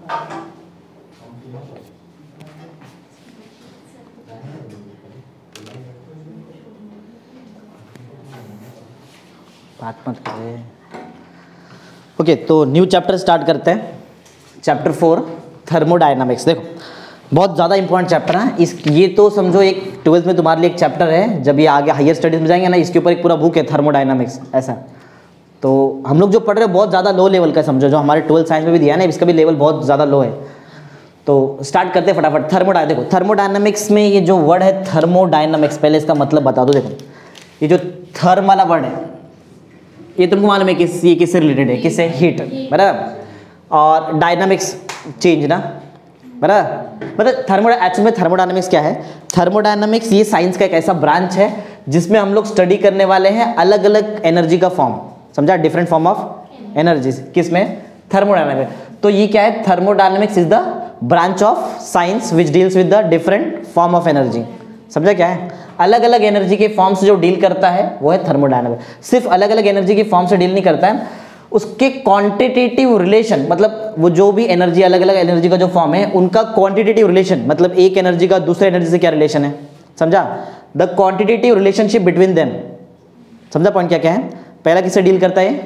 बात मत करें। ओके, तो न्यू चैप्टर स्टार्ट करते हैं। Chapter 4 thermodynamics. देखो बहुत ज़्यादा इंपॉर्टेंट चैप्टर है इस, ये तो समझो एक 12th में तुम्हारे लिए एक चैप्टर है, जब ये आगे हायर स्टडीज में जाएंगे ना इसके ऊपर एक पूरा बुक है थर्मोडायनामिक्स ऐसा। तो हम लोग जो पढ़ रहे हैं बहुत ज़्यादा लो लेवल का समझो, जो हमारे 12th साइंस में भी दिया है ना इसका भी लेवल बहुत ज़्यादा लो है। तो स्टार्ट करते हैं फटाफट। देखो थर्मोडायनामिक्स में ये जो वर्ड है थर्मोडायनामिक्स, पहले इसका मतलब बता दो। देखो ये जो थर्म वाला वर्ड है ये तुमको मालूम है कि ये किससे रिलेटेड है, किससे? हीट, बराबर। और डायनामिक्स चेंज ना, बराबर। मतलब एक्चुअल में थर्मोडायनामिक्स क्या है? थर्मोडायनामिक्स ये साइंस का एक ऐसा ब्रांच है जिसमें हम लोग स्टडी करने वाले हैं अलग अलग एनर्जी का फॉर्म, समझा? डिफरेंट फॉर्म ऑफ एनर्जीज, किसमें? थर्मोडायनामिक्स। तो ये क्या है? Thermodynamics is the branch of science which deals with the different form of energy. समझा क्या है? अलग अलग एनर्जी के फॉर्म से जो डील करता है वो है थर्मोडायनामिक्स। सिर्फ अलग अलग एनर्जी के फॉर्म से डील नहीं करता है, उसके क्वांटिटेटिव रिलेशन, मतलब वो जो भी एनर्जी, अलग अलग एनर्जी का जो फॉर्म है उनका क्वांटिटेटिव रिलेशन, मतलब एक एनर्जी का दूसरे एनर्जी से क्या रिलेशन है, समझा? The quantitative relationship between them. समझा पॉइंट क्या क्या है? पहला किससे डील करता है?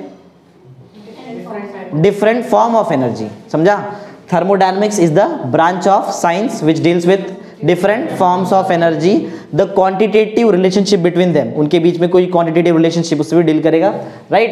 डिफरेंट फॉर्म ऑफ एनर्जी, समझा? Thermodynamics is the branch of science which deals with different forms of energy, the quantitative relationship between them, उनके बीच में कोई क्वांटिटेटिव रिलेशनशिप उससे भी डील करेगा, राइट?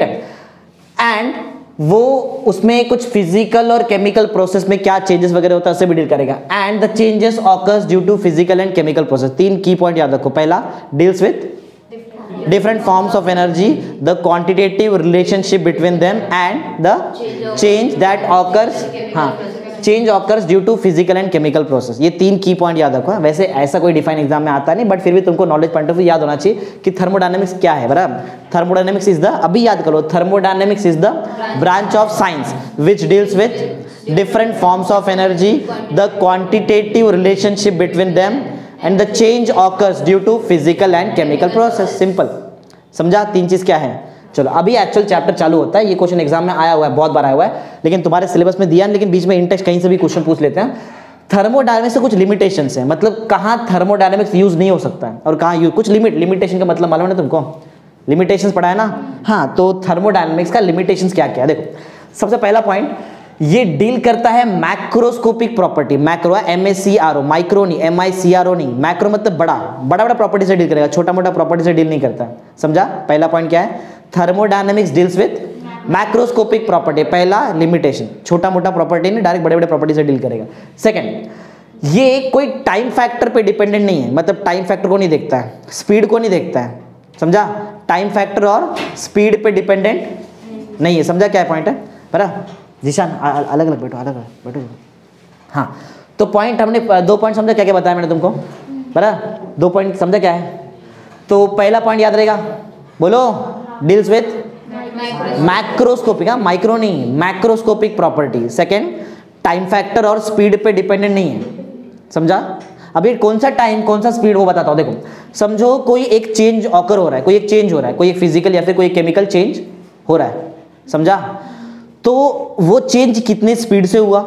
एंड वो उसमें कुछ फिजिकल और केमिकल प्रोसेस में क्या चेंजेस वगैरह होता है उससे भी डील करेगा। And the changes occurs due to physical and chemical process. 3 की पॉइंट याद रखो। पहला, deals with different forms of energy, the quantitative relationship between them, and the change that occurs, हाँ, change occurs due to physical and chemical process। ये 3 की point याद रखो। वैसे ऐसा कोई डिफाइन एग्जाम में आता नहीं, बट फिर भी तुमको नॉलेज पॉइंट ऑफ व्यू याद होना चाहिए कि थर्मोडायनामिक्स क्या है, बराबर? थर्मोडायनामिक्स इज द, अभी याद करो, thermodynamics is the branch of science which deals with different forms of energy, the quantitative relationship between them, and the change occurs due to physical and chemical process. Simple, समझा? 3 चीज क्या है? चलो अभी actual chapter चालू होता है। ये क्वेश्चन एग्जाम में आया हुआ है, बहुत बार आया हुआ है, लेकिन तुम्हारे सिलेबस में दिया, लेकिन बीच में इंटेक्स्ट कहीं से भी क्वेश्चन पूछ लेते हैं। थर्मोडायनामिक्स से कुछ लिमिटेशंस है, मतलब कहाँ थर्मोडायनामिक्स यूज नहीं हो सकता है और कहाँ यूज, कुछ लिमिटेशन का मतलब मालूम है ना तुमको? लिमिटेशंस पढ़ा है ना? हाँ, तो थर्मोडायनामिक्स का लिमिटेशंस क्या क्या है? देखो सबसे पहला पॉइंट, ये डील करता है macroscopic property. Macro MACRO, micro नहीं, MICRO नहीं। मैक्रो मतलब बड़ा बड़ा प्रॉपर्टी से डील करेगा, छोटा मोटा प्रॉपर्टी से डील नहीं करता, समझा? पहला पॉइंट क्या है? Thermodynamics deals with macroscopic property. पहला लिमिटेशन, छोटा मोटा प्रॉपर्टी नहीं, डायरेक्ट बड़े बड़े प्रॉपर्टी से डील करेगा। सेकंड, ये कोई टाइम फैक्टर पे डिपेंडेंट नहीं है, मतलब टाइम फैक्टर को नहीं देखता है, स्पीड को नहीं देखता है, समझा? टाइम फैक्टर और स्पीड पे डिपेंडेंट नहीं है, समझा क्या पॉइंट है? बराबर जीशान, अलग अलग बैठो, अलग अलग बैठो। हाँ, तो पॉइंट हमने 2 पॉइंट समझा, क्या क्या बताया मैंने तुमको, बराबर? 2 पॉइंट समझा क्या है? तो पहला पॉइंट याद रहेगा, बोलो, डील्स विथ मैक्रोस्कोपिक, माइक्रो नहीं, macroscopic property. Second, time factor और स्पीड पे डिपेंडेंट नहीं है, समझा? अभी कौन सा टाइम कौन सा स्पीड वो बताता हूँ। देखो समझो कोई एक चेंज ऑकर हो रहा है, कोई एक चेंज हो रहा है, कोई एक फिजिकल या फिर कोई केमिकल चेंज हो रहा है, समझा? तो वो चेंज कितने स्पीड से हुआ,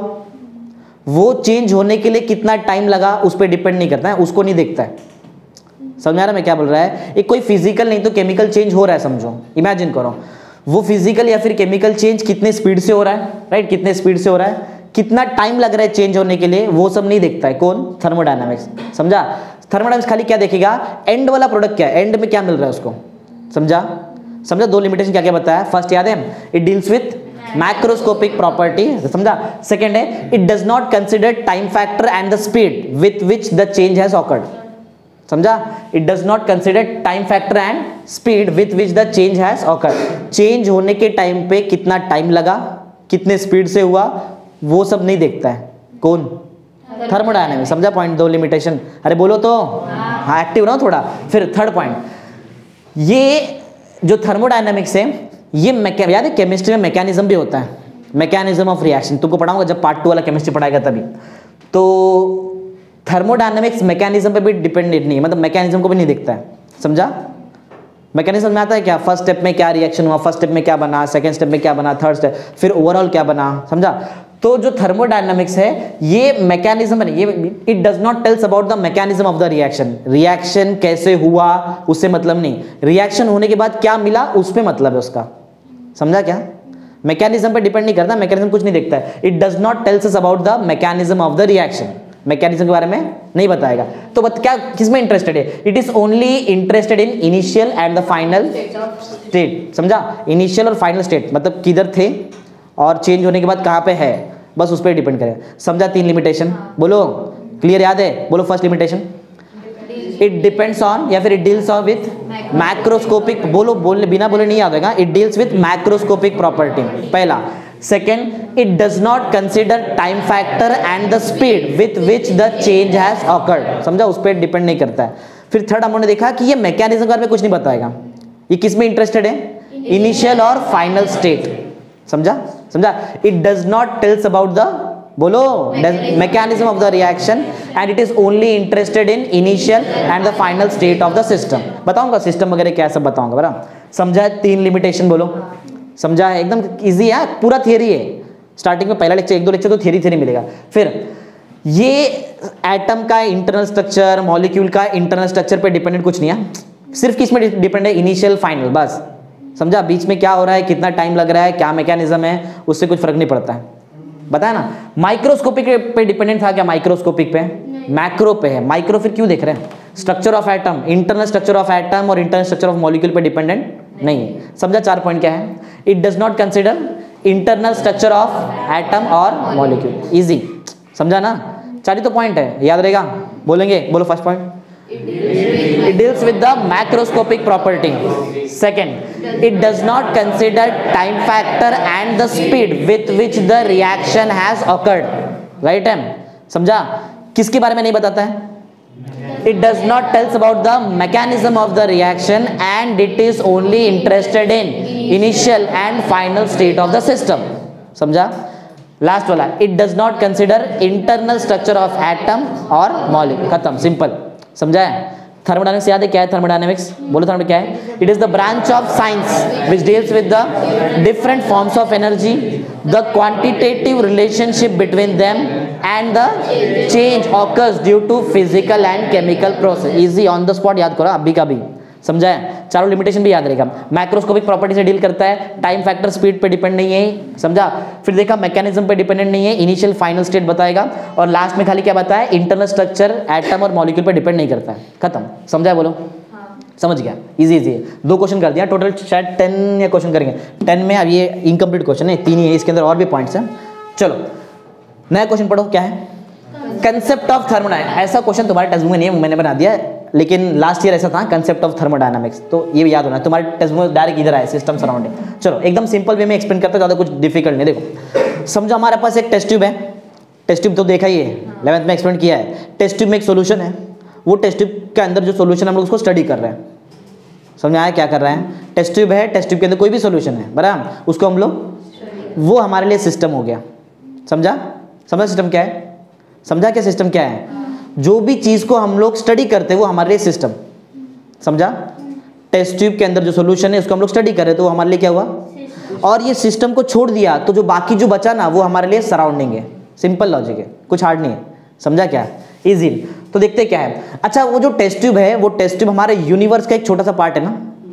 वो चेंज होने के लिए कितना टाइम लगा, उस पर डिपेंड नहीं करता है, उसको नहीं देखता है। समझ आ रहा मैं क्या बोल रहा है? एक कोई फिजिकल नहीं तो केमिकल चेंज हो रहा है, समझो, इमेजिन करो, वो फिजिकल या फिर केमिकल चेंज कितने स्पीड से हो रहा है, राइट? कितने स्पीड से हो रहा है, कितना टाइम लग रहा है चेंज होने के लिए, वो सब नहीं देखता है कौन? थर्मोडायनामिक्स, समझा? थर्मोडायनामिक्स खाली क्या देखेगा? एंड वाला प्रोडक्ट क्या है, एंड में क्या मिल रहा है उसको, समझा? 2 लिमिटेशन क्या क्या बताया? फर्स्ट याद है, it deals with macroscopic property, समझा? सेकेंड है, it does not consider time factor and the speed with which the change has occurred, समझा? It does not consider time factor and speed with which the change has occurred. Change होने के time पे कितना time लगा, कितने speed से हुआ, वो सब नहीं देखता है कौन? थर्मोडायनामिक्स, समझा पॉइंट? 2 लिमिटेशन, अरे बोलो तो, हाँ एक्टिव रहो थोड़ा। फिर थर्ड पॉइंट, ये जो थर्मोडायनामिक्स है ये याद है केमिस्ट्री में मैकेनिज्म भी होता है, मैकेनिज्म ऑफ रिएक्शन, तुमको पढ़ाऊंगा जब पार्ट 2 वाला केमिस्ट्री पढ़ाएगा तभी। तो थर्मोडायनामिक्स मैकेनिज्म पे भी डिपेंडेंट नहीं है, मतलब मैकेनिज्म को भी नहीं देखता है, समझा? मैकेनिज्म में आता है क्या, फर्स्ट स्टेप में क्या रिएक्शन हुआ, फर्स्ट स्टेप में क्या बना, सेकंड स्टेप में क्या बना, थर्ड स्टेप, फिर ओवरऑल क्या बना, समझा? तो जो थर्मोडायनामिक्स है ये मैकेनिज्म है, ये it does not tells about the mechanism of the reaction. Reaction कैसे हुआ उससे मतलब नहीं, रिएक्शन होने के बाद क्या मिला उस पे मतलब है उसका। समझा क्या? मैकेनिज्म पे डिपेंड नहीं करता, मैकेनिज्म कुछ नहीं देखता है। It does not tells us about the mechanism of the reaction, mechanism के बारे में नहीं बताएगा। तो क्या किस में इंटरेस्टेड है? It is only interested in initial and the final state. समझा? इनिशियल और फाइनल स्टेट मतलब किधर थे और चेंज होने के बाद कहाँ पे है, बस उस पर डिपेंड करे। समझा? 3 लिमिटेशन बोलो, क्लियर याद है? बोलो first limitation, it depends on या फिर it deals on with macroscopic, बोलो बोलने बिना बोले नहीं याद होगा, it deals with macroscopic property पहला। Second, it does not consider time factor and the speed with which the change has occurred. समझा? उस पर डिपेंड नहीं करता है। फिर थर्ड हमने देखा कि ये मैकेनिज्म के बारे में कुछ नहीं बताएगा, ये किस में इंटरेस्टेड है? इनिशियल और फाइनल स्टेट। समझा? समझा? It does not tells about the, बोलो, mechanism of the reaction and it is only interested in initial and the final state of the system. बताऊंगा सिस्टम वगैरह क्या सब बताऊंगा बराबर। समझा? 3 लिमिटेशन बोलो। समझा? है एकदम इजी है, पूरा थियरी है। स्टार्टिंग में पहला लेक्चर 1-2 लेक्चर तो थियरी मिलेगा। फिर ये एटम का इंटरनल स्ट्रक्चर, मॉलिक्यूल का इंटरनल स्ट्रक्चर पे डिपेंडेंट कुछ नहीं है, सिर्फ किस में डिपेंड है? इनिशियल फाइनल, बस। समझा? बीच में क्या हो रहा है, कितना टाइम लग रहा है, क्या मैकेनिज्म है, उससे कुछ फर्क नहीं पड़ता है। बताया ना? माइक्रोस्कोपिक पे डिपेंडेंट था क्या? माइक्रोस्कोपिक पे, मैक्रो पे है। माइक्रो फिर क्यों देख रहे हैं? Structure of atom, internal structure of atom और इंटरनल स्ट्रक्चर ऑफ मॉलिक्यूल पे डिपेंडेंट नहीं है। समझा? 4 पॉइंट क्या है? It does not consider internal structure of atom और मॉलिक्यूल, इजी। समझा ना? 4 ही तो पॉइंट है, याद रहेगा। बोलेंगे, बोलो first point, it deals with the macroscopic property. Second, it does not consider time factor and the speed with which the reaction has occurred. Right time? समझा? किसके बारे में नहीं बताता है? It does not tells about the mechanism of the reaction and it is only interested in initial and final state of the system. समझा? Last वाला, it does not consider internal structure of atom और molecule। खत्म, simple. समझा है? Thermodynamics याद है क्या है? थर्मोडायनेमिक्स बोलो, थर्मो क्या है? It is the branch of science which deals with the different forms of energy, the quantitative relationship between them and the change occurs due to physical and chemical process. Easy, on the spot याद करो अभी का भी। समझा है? 4 limitation भी याद रहेगा। मैक्रोस्कोपिक प्रॉपर्टी से डील करता है, टाइम फैक्टर स्पीड पे डिपेंड नहीं है। समझा? फिर देखा मैकेनिज्म पे डिपेंडेंट नहीं है, इनिशियल फाइनल स्टेट बताएगा और लास्ट में खाली क्या बताया? इंटरनल स्ट्रक्चर एटम और मॉलिक्यूल पे डिपेंड नहीं करता है। खत्म। समझा? बोलो। समझ गया? इजी इजी है। 2 क्वेश्चन कर दिया, टोटल शायद 10 या क्वेश्चन करेंगे। 10 में अब ये इनकम्प्लीट क्वेश्चन है, 3 ही है, इसके अंदर और भी पॉइंट्स हैं। चलो नया क्वेश्चन पढ़ो, क्या है? Concept of thermodynamics. ऐसा क्वेश्चन तुम्हारे टेक्स्ट बुक में नहीं है, मैंने बना दिया है, लेकिन लास्ट ईयर ऐसा था, कंसेप्ट ऑफ थर्मोडायनामिक्स। तो ये भी याद होना है, तुम्हारे टेक्स्ट बुक में डायरेक्ट इधर आए, सिस्टम सराउंडिंग। चलो एकदम सिंपल वे में एक्सप्लेन करता, ज़्यादा कुछ डिफिकल्ट नहीं। देखो, समझो हमारे पास एक टेस्ट ट्यूब है, टेस्ट ट्यूब तो देखा ही है, 11th में एक्सप्लेन किया है। टेस्ट ट्यूब में एक सोल्यूशन है, वो टेस्ट ट्यूब के अंदर जो सोल्यूशन हम लोग उसको स्टडी कर रहे हैं। समझ में आया क्या कर रहे हैं? टेस्ट ट्यूब है, टेस्ट ट्यूब के अंदर कोई भी सोल्यूशन है बराबर, उसको हम लोग, वो हमारे लिए सिस्टम हो गया। समझा? समझा सिस्टम क्या है? समझा क्या सिस्टम क्या है? जो भी चीज़ को हम लोग स्टडी करते हैं वो हमारे लिए सिस्टम। समझा? टेस्ट ट्यूब के अंदर जो सोल्यूशन है उसको हम लोग स्टडी कर रहे तो वो हमारे लिए क्या हुआ? और ये सिस्टम को छोड़ दिया तो जो बाकी जो बचा ना वो हमारे लिए सराउंडिंग है। सिंपल लॉजिक है, कुछ हार्ड नहीं है। समझा क्या? इजी। तो देखते क्या है। अच्छा, वो जो टेस्ट ट्यूब है, वो टेस्ट ट्यूब हमारे यूनिवर्स का एक छोटा सा पार्ट है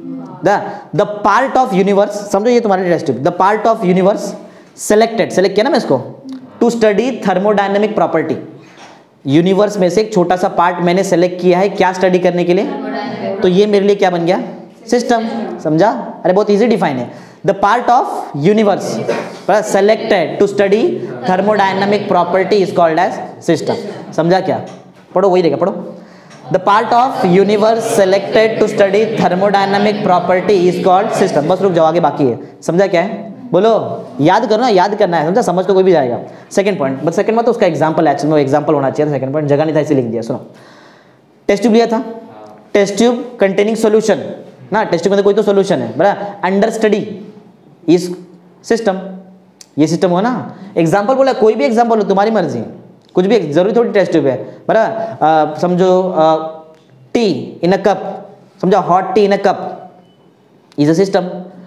ना, द पार्ट ऑफ यूनिवर्स। समझो ये तुम्हारे test tube, the part of universe select किया ना मैं इसको, to study thermodynamic property. Universe में से एक छोटा सा पार्ट मैंने सेलेक्ट किया है, क्या स्टडी करने के लिए? तो ये मेरे लिए क्या बन गया? सिस्टम। समझा? अरे बहुत इजी डिफाइन है। The part of universe selected to study thermodynamic property is called as system. समझा क्या? पढ़ो, वही रहेगा, पढ़ो। The part of universe selected to study thermodynamic property is called system. बस रुक जाओ, आगे बाकी है। समझा क्या है? बोलो, याद करना, याद करना है। समझा? समझ तो कोई भी जाएगा। सेकंड पॉइंट, बट सेकंड में तो उसका एग्जांपल, एक्चुअली में एग्जांपल होना चाहिए। सेकंड पॉइंट जगह नहीं था इसीलिए लिख दिया। सुनो, टेस्ट ट्यूब लिया था, टेस्ट ट्यूब कंटेनिंग सॉल्यूशन ना, टेस्ट ट्यूब में कोई तो सॉल्यूशन है बराबर, अंडर स्टडी इज सिस्टम। ये सिस्टम हो ना। एग्जांपल बोला, कोई भी एग्जांपल हो, तुम्हारी मर्जी, कुछ भी, जरूरी थोड़ी टेस्ट ट्यूब है बराबर। समझो टी इन अ कप, समझो hot tea in a cup is a system.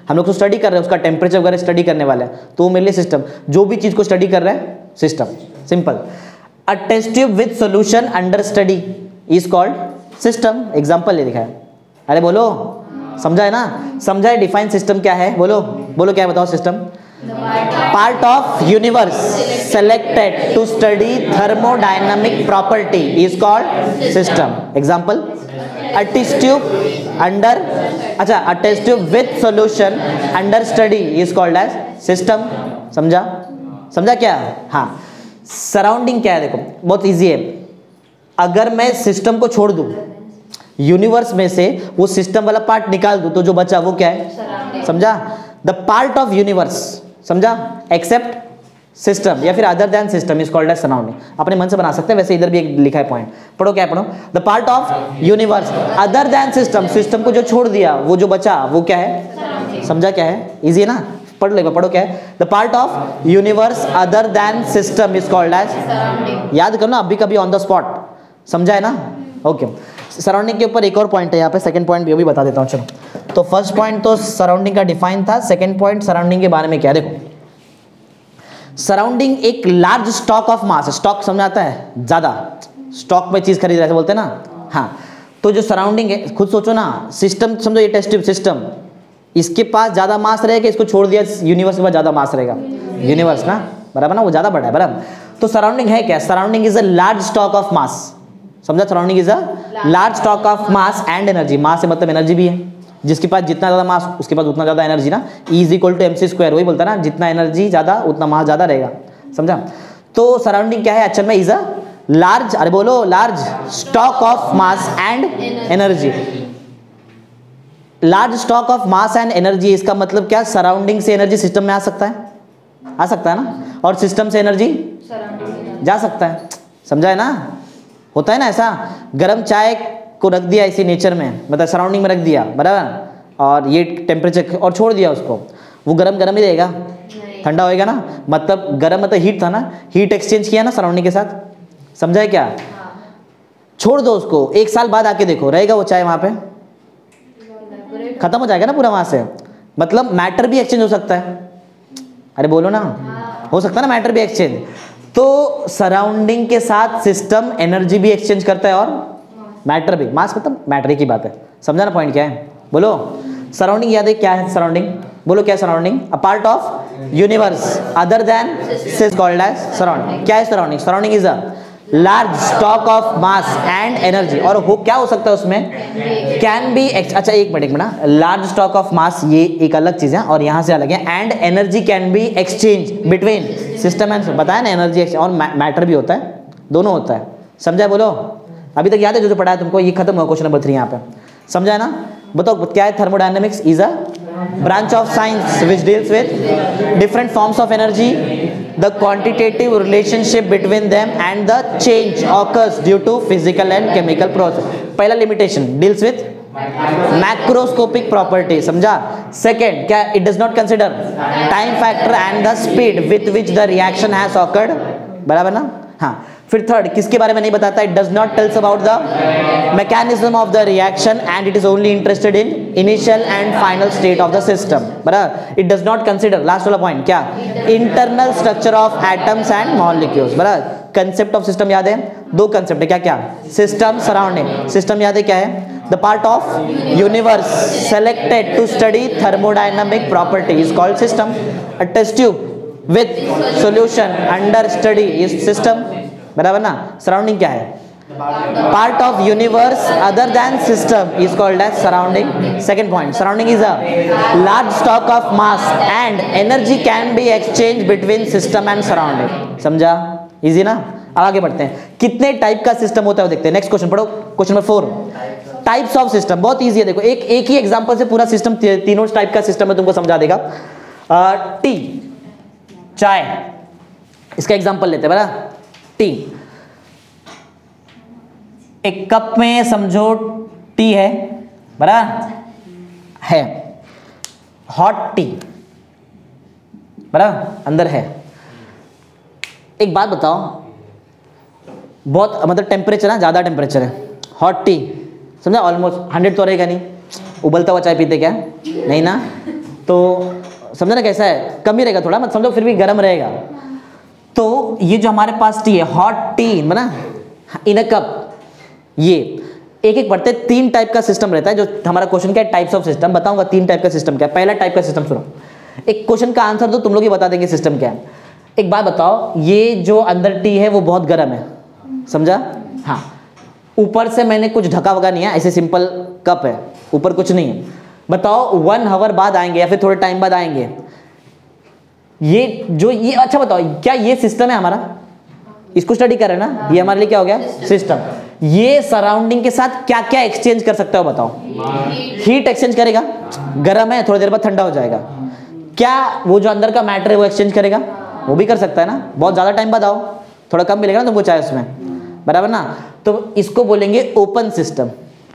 हम लोग तो स्टडी कर रहे हैं, उसका टेम्परेचर वगैरह स्टडी करने वाला है, तो वो मेरे लिए सिस्टम, जो भी चीज़ को स्टडी कर रहा है system, simple. A test tube with solution under study is called system. Example ले लिखा है, अरे बोलो, समझा है ना, समझा है। डिफाइन सिस्टम क्या है, बोलो बोलो क्या है, बताओ। System part of universe selected to study thermodynamic property is called system. Example, a test tube under, अच्छा, a test tube with solution under study is called as system. समझा, समझा क्या? हाँ, सराउंडिंग क्या है, देखो बहुत इजी है। अगर मैं सिस्टम को छोड़ दूं, यूनिवर्स में से वो सिस्टम वाला पार्ट निकाल दूं, तो जो बचा वो क्या है, समझा? द पार्ट ऑफ यूनिवर्स, समझा, एक्सेप्ट सिस्टम या फिर other than system is called as surrounding. अपने मन से बना सकते हैं, वैसे इधर भी एक लिखा है पॉइंट, पढ़ो क्या है, पढ़ो। The part of universe other than system, system को जो छोड़ दिया वो जो बचा वो क्या है, समझा क्या है, इजी है ना, पढ़ लो, पढ़ो क्या है। The part of universe other than system is called as, याद करो ना अभी कभी ऑन द स्पॉट, समझा है ना? ओके, सराउंडिंग के ऊपर एक और पॉइंट है यहाँ पे, सेकंड पॉइंट भी बता देता हूँ। चलो, तो फर्स्ट पॉइंट तो सराउंडिंग का डिफाइन था, सेकंड पॉइंट सराउंडिंग के बारे में क्या है, देखो। सराउंडिंग एक large stock of mass, stock समझ आता है, ज्यादा स्टॉक में चीज खरीद रहे थे, बोलते हैं ना, हाँ। तो जो सराउंडिंग है, खुद सोचो ना, सिस्टम समझो, ये टेस्ट ट्यूब सिस्टम, इसके पास ज्यादा मास रहेगा, इसको छोड़ दिया यूनिवर्स के पास ज्यादा मास रहेगा, यूनिवर्स ना, बराबर ना, वो ज्यादा बड़ा है, बराबर। तो सराउंडिंग है क्या? Surrounding is a large stock of mass, समझा? Surrounding is a large stock of mass and energy. Mass से मतलब एनर्जी भी है, जिसके पास जितना ज्यादा मास उसके पास उतना ज्यादा एनर्जी ना, E is equal to mc², वही बोलता है ना, जितना एनर्जी ज्यादा उतना मास ज्यादा रहेगा, समझा? तो सराउंडिंग क्या है एक्चुअल में, इज अ लार्ज, अरे बोलो, large stock of mass and energy. Large stock of mass and energy, इसका मतलब क्या, सराउंडिंग से एनर्जी सिस्टम में आ सकता है, आ सकता है ना, और सिस्टम से एनर्जी जा सकता है, समझा है ना? होता है ना ऐसा, गर्म चाय को रख दिया इसी नेचर में, मतलब सराउंडिंग में रख दिया, बराबर, और ये टेम्परेचर और छोड़ दिया उसको, वो गरम गरम ही रहेगा, ठंडा होएगा ना, मतलब गरम मतलब हीट था ना, हीट एक्सचेंज किया ना सराउंडिंग के साथ, समझा है क्या? छोड़ दो उसको, 1 साल बाद आके देखो, रहेगा वो चाय वहां पे, खत्म हो जाएगा ना पूरा वहां से, मतलब मैटर भी एक्सचेंज हो सकता है, अरे बोलो ना, हो सकता है ना मैटर भी एक्सचेंज। तो सराउंडिंग के साथ सिस्टम एनर्जी भी एक्सचेंज करता है और मैटर भी, मास मतलब मैटर की बात है, समझा ना पॉइंट क्या है, बोलो। सराउंडिंग याद है क्या है सराउंडिंग, बोलो क्या है surrounding, a part of universe other than is called as surrounding. क्या है surrounding? Surrounding is a large stock of mass and energy, और हो क्या हो सकता है उसमें, कैन बी, अच्छा एक minute, large stock of mass ये एक अलग चीज है और यहाँ से अलग है, and energy can be exchange between system and, बताया ना, एनर्जी एक्सचेंज और मैटर भी होता है, दोनों होता है, समझा है? बोलो, अभी तक याद है जो पढ़ा है तुमको, ये खत्म हुआ क्वेश्चन नंबर 3 यहाँ पे, समझा है ना? बताओ क्या है thermodynamics, is a branch of science which deals with different forms of energy, the quantitative relationship between them and the change occurs due to physical and chemical process. पहला limitation deals with macroscopic property, समझा? Second क्या, it does not consider time factor and the speed with which the reaction has occurred, बराबर ना? हाँ, फिर third किसके बारे में नहीं बताता, it does not tells about the mechanism of the reaction and it is only interested in initial and final state of the system, बराबर। It does not consider, last वाला पॉइंट क्या, internal structure of atoms and molecules, बराबर। Concept of system याद है, 2 concept है, क्या क्या, system, surrounding. System याद है क्या है, the part of universe selected to study thermodynamic property is called system. A test tube with solution under study is system, बराबर ना। सराउंडिंग क्या है, part of universe other than system is called as surrounding. Second point, surrounding is a large stock of mass and energy can be exchange between system and surrounding, समझा? Easy ना। अब आगे बढ़ते हैं, कितने टाइप का सिस्टम होता है वो देखते हैं। नेक्स्ट क्वेश्चन पढ़ो, question number 4, types of system. बहुत इजी है, देखो एक ही एग्जांपल से पूरा सिस्टम, तीनों टाइप का सिस्टम है तुमको समझा देगा। टी, चाय, इसका एग्जांपल लेते हैं, बरा। टी, एक कप में समझो टी है, बरा है, हॉट टी, बरा अंदर है। एक बात बताओ, बहुत मतलब टेम्परेचर ना, ज्यादा टेम्परेचर है, हॉट टी समझा, ऑलमोस्ट 100 तो रहेगा नहीं, उबलता हुआ चाय पीते क्या, नहीं ना, तो समझा ना कैसा है, कम ही रहेगा थोड़ा, मत समझो फिर भी गर्म रहेगा। तो ये जो हमारे पास टी है, हॉट टी बना इन अ कप, ये एक एक पढ़ते 3 टाइप का सिस्टम रहता है। जो हमारा क्वेश्चन क्या है, टाइप्स ऑफ सिस्टम बताऊंगा। 3 टाइप का सिस्टम क्या है। पहला टाइप का सिस्टम सुनो, एक क्वेश्चन का आंसर दो, तुम लोग ही बता देंगे सिस्टम क्या है। एक बात बताओ, ये जो अंदर टी है वो बहुत गर्म है, समझा? हाँ, ऊपर से मैंने कुछ ढका वगा नहीं है, ऐसे सिंपल कप है, ऊपर कुछ नहीं है। बताओ 1 आवर बाद आएंगे या फिर थोड़े टाइम बाद आएंगे, ये जो ये, अच्छा बताओ क्या ये सिस्टम है हमारा? इसको स्टडी कर रहे हैं ना, ये हमारे लिए क्या हो गया? सिस्टम। ये सराउंडिंग के साथ क्या क्या एक्सचेंज कर सकता हो बताओ? हीट एक्सचेंज करेगा, गर्म है थोड़ी देर बाद ठंडा हो जाएगा। क्या वो जो अंदर का मैटर है वो एक्सचेंज करेगा? वो भी कर सकता है ना। बहुत ज्यादा टाइम बाद आओ, थोड़ा कम मिलेगा ना तुमको चाहे उसमें, बराबर ना। तो इसको बोलेंगे ओपन सिस्टम।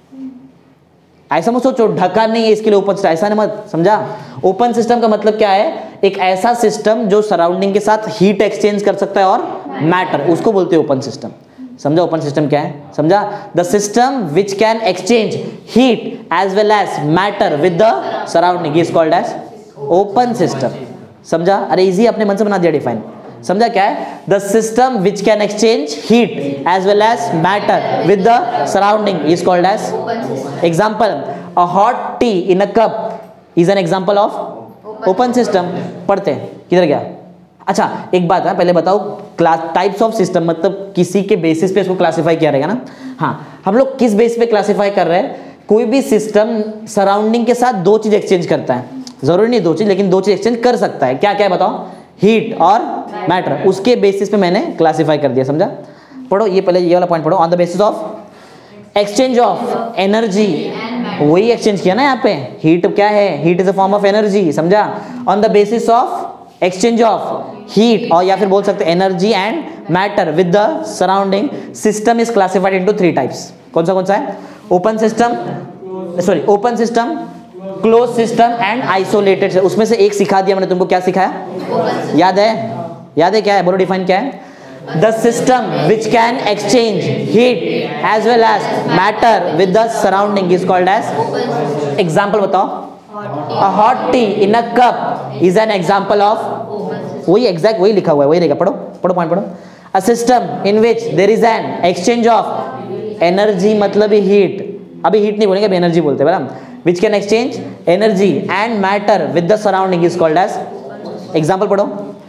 ऐसा मत सोचो ढका नहीं है इसके लिए ओपन सिस्टम, ऐसा नहीं मत समझा। ओपन सिस्टम का मतलब क्या है? एक ऐसा सिस्टम जो सराउंडिंग के साथ हीट एक्सचेंज कर सकता है और मैटर, उसको बोलते हैं ओपन सिस्टम। समझा ओपन सिस्टम क्या है? समझा? The system which can exchange heat as well as matter with the surrounding is called as open system. समझा? अरे इजी, अपने मन से बना दिया डिफाइन। समझा क्या है? The system which can exchange heat as well as matter with the surrounding is called as example, a hot tea in a cup is an example of open system. पढ़ते हैं, किधर गया? अच्छा एक बात है, पहले बताओ क्लास टाइप्स ऑफ सिस्टम मतलब किसी के बेसिस पे इसको क्लासिफाई किया रहेगा ना। हाँ, हम लोग किस बेस पे क्लासिफाई कर रहे हैं? कोई भी सिस्टम सराउंडिंग के साथ 2 चीज एक्सचेंज करता है, जरूरी नहीं 2 चीज, लेकिन 2 चीज एक्सचेंज कर सकता है। क्या क्या है बताओ? हीट और मैटर, उसके बेसिस पे मैंने क्लासिफाई कर दिया। समझा? पढ़ो ये पहले ये वाला पॉइंट पढ़ो। On the basis of exchange of energy, वही एक्सचेंज किया ना यहाँ पे। हीट क्या है? Heat is a form of energy. समझा? On the basis of exchange of heat, और या फिर बोल सकते energy and matter with the surrounding, system is classified into 3 types. कौन सा है? Open system, sorry open system, close system and isolated. उसमें से एक सिखा दिया मैंने तुमको। क्या सिखाया? याद है? याद है क्या है? बोलो डिफाइन क्या है? The system which can exchange heat as well as matter with the surrounding is called as. Example बताओ। A hot tea in a cup is an example of, वही एग्जैक्ट वही लिखा हुआ है, वही रहेगा। पढ़ो पढ़ो पॉइंट पढ़ो। A system in which there is an exchange of energy, मतलब हीट, अभी हीट नहीं बोलेंगे, अभी एनर्जी बोलते हैं बराबर। Which can exchange energy and matter with the surrounding is called as, example पढ़ो।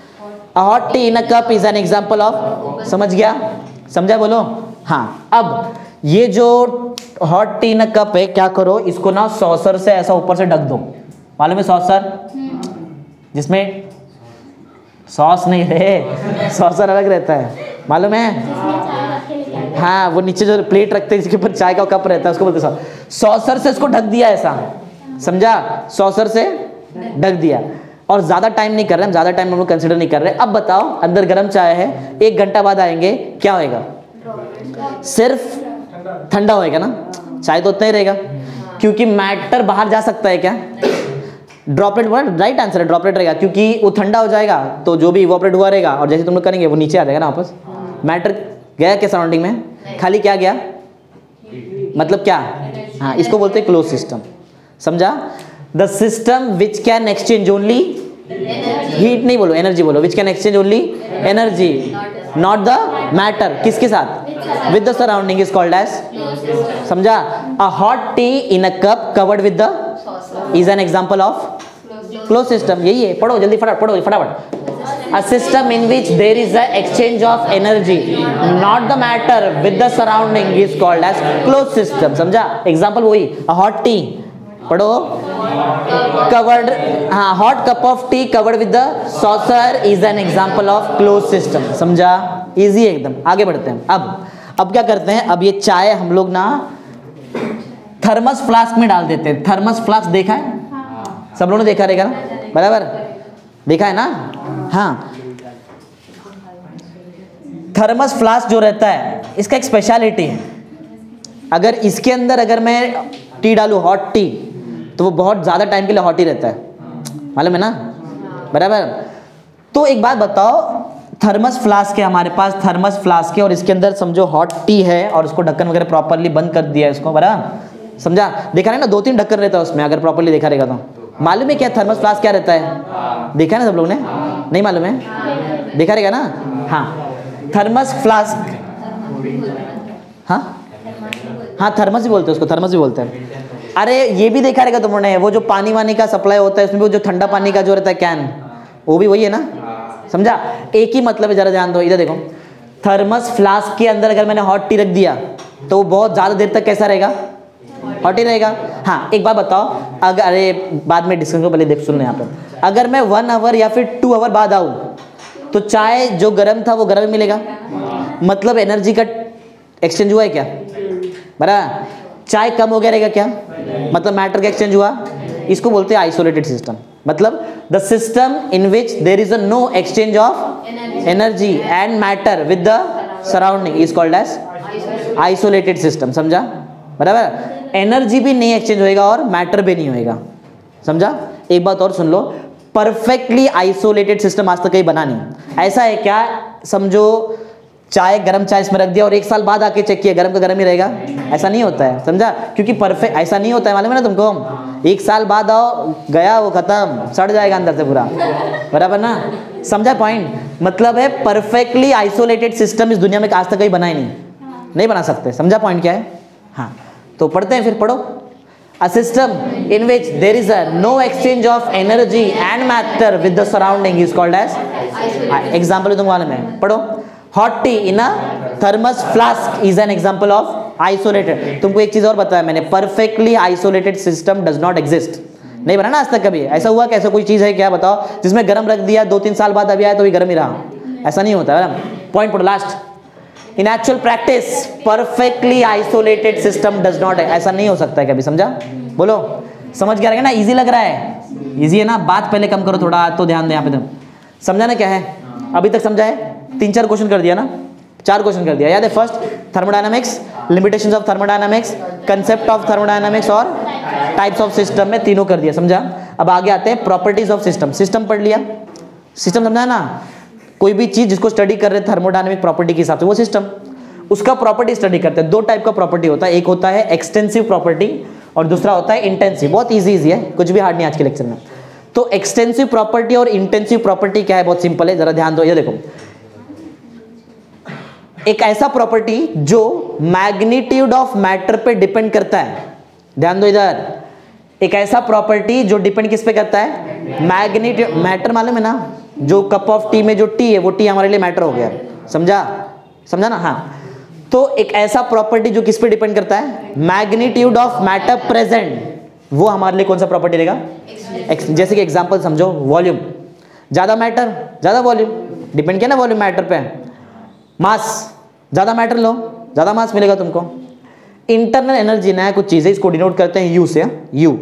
A hot tea in a cup is an example of, समझ गया? समझा बोलो? हाँ, अब ये जो हॉट टी इन कप है, क्या करो इसको ना सॉसर से ऐसा ऊपर से ढक दो। मालूम है सॉसर? जिसमें सॉस नहीं रहे, सॉसर अलग रहता है, मालूम है? हाँ, वो नीचे जो प्लेट रखते हैं जिसके ऊपर चाय का कप रहता है उसको बोलते हैं सॉसर। से इसको ढक दिया ऐसा, समझा? सॉसर से ढक दिया। और ज्यादा टाइम नहीं कर रहे हम, ज्यादा टाइम हम लोग कंसिडर नहीं कर रहे। अब बताओ अंदर गर्म चाय है, 1 घंटा बाद आएंगे, क्या होएगा? सिर्फ ठंडा होएगा ना, चाय तो उतना ही रहेगा, क्योंकि मैटर बाहर जा सकता है। क्या? ड्रॉपलेट, राइट आंसर है, ड्रॉपलेट रहेगा, क्योंकि वो ठंडा हो जाएगा तो जो भी इवोपरेट हुआ रहेगा, और जैसे तुम लोग करेंगे वो नीचे आ जाएगा ना वापस। मैटर गया क्या सराउंडिंग में? खाली क्या गया? मतलब क्या? हाँ, इसको बोलते हैं क्लोज सिस्टम। समझा? The system which can exchange only heat, नहीं बोलो एनर्जी बोलो, which can exchange only energy not the matter, किसके साथ? With the surrounding is called as, समझा? A hot tea in a cup covered with the is an example of close system. यही है, पढ़ो जल्दी, फटाफट पढ़ो फटाफट। A system in which there is a exchange of energy, not the matter, with the surrounding is called as closed system। समझा? Example वही, a hot tea, पढ़ो, covered, हाँ, hot cup of tea covered with the saucer is an example of closed system। समझा? Easy है एकदम। आगे बढ़ते हैं। अब क्या करते हैं? अब ये चाय हम लोग ना थर्मस फ्लास्क में डाल देते हैं। थर्मस फ्लास्क देखा है? सब लोगों ने देखा रहेगा ना, बराबर? देखा है ना? हाँ, थर्मस फ्लास्क जो रहता है इसका एक स्पेशलिटी है। अगर इसके अंदर अगर मैं टी डालूं, हॉट टी, तो वो बहुत ज़्यादा टाइम के लिए हॉट ही रहता है, मालूम है ना, बराबर? तो एक बात बताओ, थर्मस फ्लास्क है हमारे पास, थर्मस फ्लास्क है, और इसके अंदर समझो हॉट टी है, और उसको ढक्कन वगैरह प्रॉपरली बंद कर दिया है इसको, बराबर? समझा? देखा नहीं ना, 2-3 ढक्कन रहता है उसमें, अगर प्रॉपरली देखा रहेगा तो। मालूम है क्या थर्मस फ्लास्क क्या रहता है? देखा ना सब लोग ने? नहीं मालूम है? देखा रहेगा ना? हाँ, थर्मस फ्लास्क, हाँ हाँ थर्मस ही बोलते हैं उसको, थर्मस ही बोलते हैं। अरे ये भी देखा रहेगा तुम लोगों ने, वो जो पानी वानी का सप्लाई होता है उसमें वो जो ठंडा पानी का जो रहता है कैन, वो भी वही है ना? समझा? एक ही मतलब है, जरा ध्यान दो, इधर देखो। थर्मस फ्लास्क के अंदर अगर मैंने हॉट टी रख दिया तो वो बहुत ज़्यादा देर तक कैसा रहेगा? हॉट ही रहेगा। हाँ, एक बात बताओ, अगर, अरे बाद में डिस्कशन को पहले देख सुनना यहाँ पे, अगर मैं 1 आवर या फिर 2 आवर बाद आऊँ तो चाय जो गर्म था वो गर्म ही मिलेगा, मतलब एनर्जी का एक्सचेंज हुआ है क्या? बराबर। चाय कम हो गया रहेगा क्या? मतलब मैटर का एक्सचेंज हुआ। इसको बोलते हैं आइसोलेटेड सिस्टम, मतलब the system in which there is a no exchange of energy and matter with the surrounding is called as isolated system. समझा? बराबर। एनर्जी भी नहीं एक्सचेंज होएगा और मैटर भी नहीं होएगा। समझा? एक बात और सुन लो, परफेक्टली आइसोलेटेड सिस्टम आज तक कहीं बना नहीं। ऐसा है क्या, समझो चाय गरम चाय इसमें रख दिया और 1 साल बाद आके चेक किया गरम का गरम ही रहेगा, ऐसा नहीं होता है। समझा? क्योंकि परफेक्ट ऐसा नहीं होता है, मालूम है ना तुमको? 1 साल बाद आओ, गया वो खत्म, सड़ जाएगा अंदर से पूरा। बराबर ना? समझा पॉइंट? मतलब है परफेक्टली आइसोलेटेड सिस्टम इस दुनिया में आज तक कहीं बना ही नहीं बना सकते। समझा पॉइंट क्या है? हाँ, तो पढ़ते हैं, फिर पढ़ो। A system in which there is a no exchange of energy and matter with the surrounding is called as example तुमको मालूम है, पढ़ो। Hot tea in a thermos flask is an example of isolated। तुमको एक चीज और बताया मैंने, perfectly isolated system does not exist। नहीं बना ना आज तक कभी। ऐसा हुआ कैसा कोई चीज है क्या बताओ जिसमें गर्म रख दिया 2-3 साल बाद अभी आया तो भी गर्म ही रहा? ऐसा नहीं होता है। पॉइंट पढ़ो last. In actual practice, perfectly isolated system does not, ऐसा नहीं हो सकता है कभी। समझा? बोलो, समझ गया ना? इजी लग रहा है? इजी है ना? बात पहले कम करो थोड़ा, तो ध्यान दे यहाँ पे। तुम समझा ना क्या है? अभी तक समझा है? 3-4 क्वेश्चन कर दिया ना? 4 क्वेश्चन कर दिया, याद है? First thermodynamics, limitations of thermodynamics, concept of thermodynamics और टाइप्स ऑफ सिस्टम में तीनों कर दिया। समझा? अब आगे आते हैं प्रॉपर्टीज ऑफ सिस्टम। सिस्टम पढ़ लिया, सिस्टम समझा ना? कोई भी चीज जिसको स्टडी कर रहे हैं थर्मोडायनामिक प्रॉपर्टी के हिसाब से, वो सिस्टम, उसका प्रॉपर्टी स्टडी करते हैं। 2 टाइप का प्रॉपर्टी होता है, एक होता है एक्सटेंसिव प्रॉपर्टी और दूसरा होता है इंटेंसिव। बहुत इजी है, कुछ भी हार्ड नहीं आज के लेक्चर में। तो एक्सटेंसिव प्रॉपर्टी और इंटेंसिव प्रॉपर्टी क्या है? बहुत सिंपल है, जरा ध्यान दो। ये देखो, एक ऐसा प्रॉपर्टी जो मैग्नीट्यूड ऑफ मैटर पे डिपेंड करता है। ध्यान दो इधर, एक ऐसा प्रॉपर्टी जो डिपेंड किस पे करता है? मैग्नीट्यूड। मैटर मालूम है ना? जो कप ऑफ टी में जो टी है वो टी हमारे लिए मैटर हो गया। समझा? समझा ना? हाँ, तो एक ऐसा प्रॉपर्टी जो किस पे डिपेंड करता है? मैग्नीट्यूड ऑफ मैटर प्रेजेंट, वो हमारे लिए कौन सा प्रॉपर्टी रहेगा? जैसे कि एग्जांपल समझो, वॉल्यूम, ज्यादा मैटर ज्यादा वॉल्यूम, डिपेंड किया ना वॉल्यूम मैटर पे। मास, ज्यादा मैटर लो ज्यादा मास मिलेगा तुमको। इंटरनल एनर्जी नया कुछ चीज है, इसको डिनोट करते हैं यू से। यू,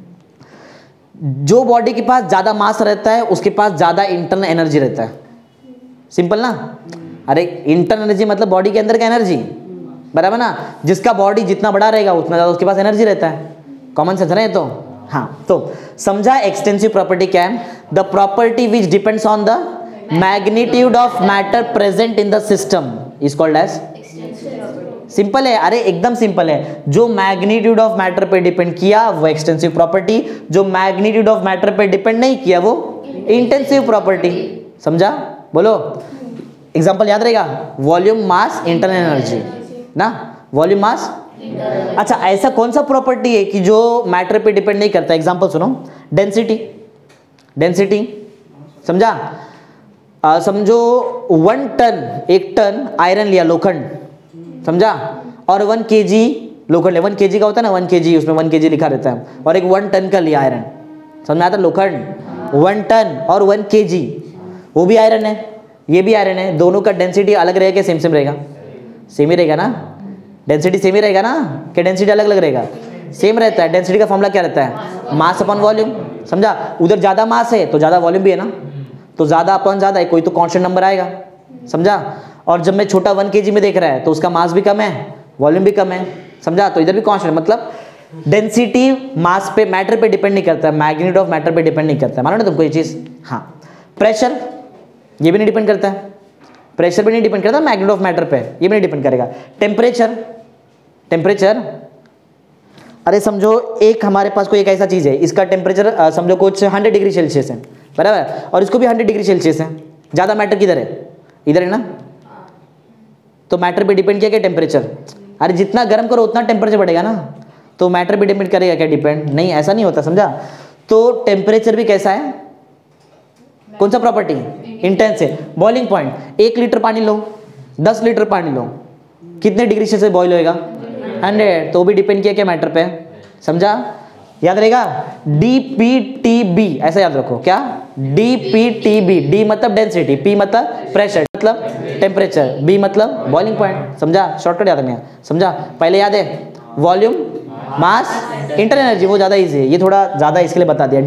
जो बॉडी के पास ज्यादा मास रहता है उसके पास ज्यादा इंटरनल एनर्जी रहता है। सिंपल ना? अरे इंटरनल एनर्जी मतलब बॉडी के अंदर का एनर्जी, बराबर ना? जिसका बॉडी जितना बड़ा रहेगा उतना ज्यादा उसके पास एनर्जी रहता है। कॉमन सेंस है तो। हाँ, तो समझा एक्सटेंसिव प्रॉपर्टी क्या है? The property which depends on the magnitude of matter present in the system is called as. Simple है, अरे एकदम सिंपल है। जो मैग्नीट्यूड ऑफ मैटर पे डिपेंड किया वो एक्सटेंसिव प्रॉपर्टी, जो मैग्नीट्यूड ऑफ मैटर पे डिपेंड नहीं किया वो इंटेंसिव प्रॉपर्टी। समझा? बोलो, एग्जांपल याद रहेगा? वॉल्यूम, मास, इंटरनल एनर्जी ना? Volume, mass. अच्छा, ऐसा कौन सा प्रॉपर्टी है कि जो मैटर पे डिपेंड नहीं करता? एग्जांपल सुनो, डेंसिटी। डेंसिटी समझा? समझो 1 टन, 1 टन आयरन लिया, लोखंड, समझा? और 1 kg लोखंड, 1 kg का होता है ना, 1 kg, उसमें 1 kg लिखा रहता है, और एक 1 टन का लिया आयरन। समझ में आता? लोखंड 1 टन और 1 kg, वो भी आयरन है, ये भी आयरन है। दोनों का डेंसिटी अलग रहेगा, सेम सेम रहेगा? सेम ही रहेगा ना? डेंसिटी सेम ही रहेगा ना? क्या डेंसिटी अलग अलग रहेगा? सेम रहता है। डेंसिटी का फॉर्मूला क्या रहता है? Mass upon volume. समझा? उधर ज्यादा मास है तो ज्यादा वॉल्यूम भी है ना, तो ज्यादा अपॉन ज्यादा है, कोई तो कांस्टेंट नंबर आएगा। समझा? और जब मैं छोटा 1 kg में देख रहा है तो उसका मास भी कम है, वॉल्यूम भी कम है। समझा? तो इधर भी कांस्टेंट, मतलब डेंसिटी मास पे, मैटर पे डिपेंड नहीं करता, मैग्नीट्यूड ऑफ मैटर पे डिपेंड नहीं करता। मानो ना तुमको ये चीज? हाँ। प्रेशर, ये भी नहीं डिपेंड करता है, प्रेशर भी नहीं डिपेंड करता मैग्नीट्यूड ऑफ मैटर पे, ये भी नहीं डिपेंड करेगा। टेम्परेचर, टेम्परेचर अरे समझो एक हमारे पास कोई एक ऐसा चीज़ है, इसका टेम्परेचर समझो कुछ 100 डिग्री सेल्सियस है, बराबर, और इसको भी 100 डिग्री सेल्सियस है। ज़्यादा मैटर किधर है? इधर है ना। तो मैटर पे डिपेंड किया क्या? टेम्परेचर। अरे जितना गर्म करो उतना टेम्परेचर बढ़ेगा ना, तो मैटर पे डिपेंड करेगा क्या? डिपेंड नहीं, ऐसा नहीं होता, समझा। तो टेम्परेचर भी कैसा है? कौन सा प्रॉपर्टी? इंटेंस है। बॉइलिंग पॉइंट, 1 लीटर पानी लो, 10 लीटर पानी लो, कितने डिग्री सेल्सियस बॉईल होएगा? 100। तो भी डिपेंड किया क्या? मैटर पे, समझा। याद रहेगा DPTB, ऐसा याद रखो। क्या? DPTB, D मतलब डेंसिटी, P मतलब प्रेशर, मतलब टेम्परेचर, B मतलब बॉइलिंग पॉइंट, समझा। शॉर्टकट याद रखना, समझा। पहले याद है वॉल्यूम, मास, इंटरनल एनर्जी, वो ज़्यादा ईजी है, ये थोड़ा ज़्यादा इसके लिए बता दिया।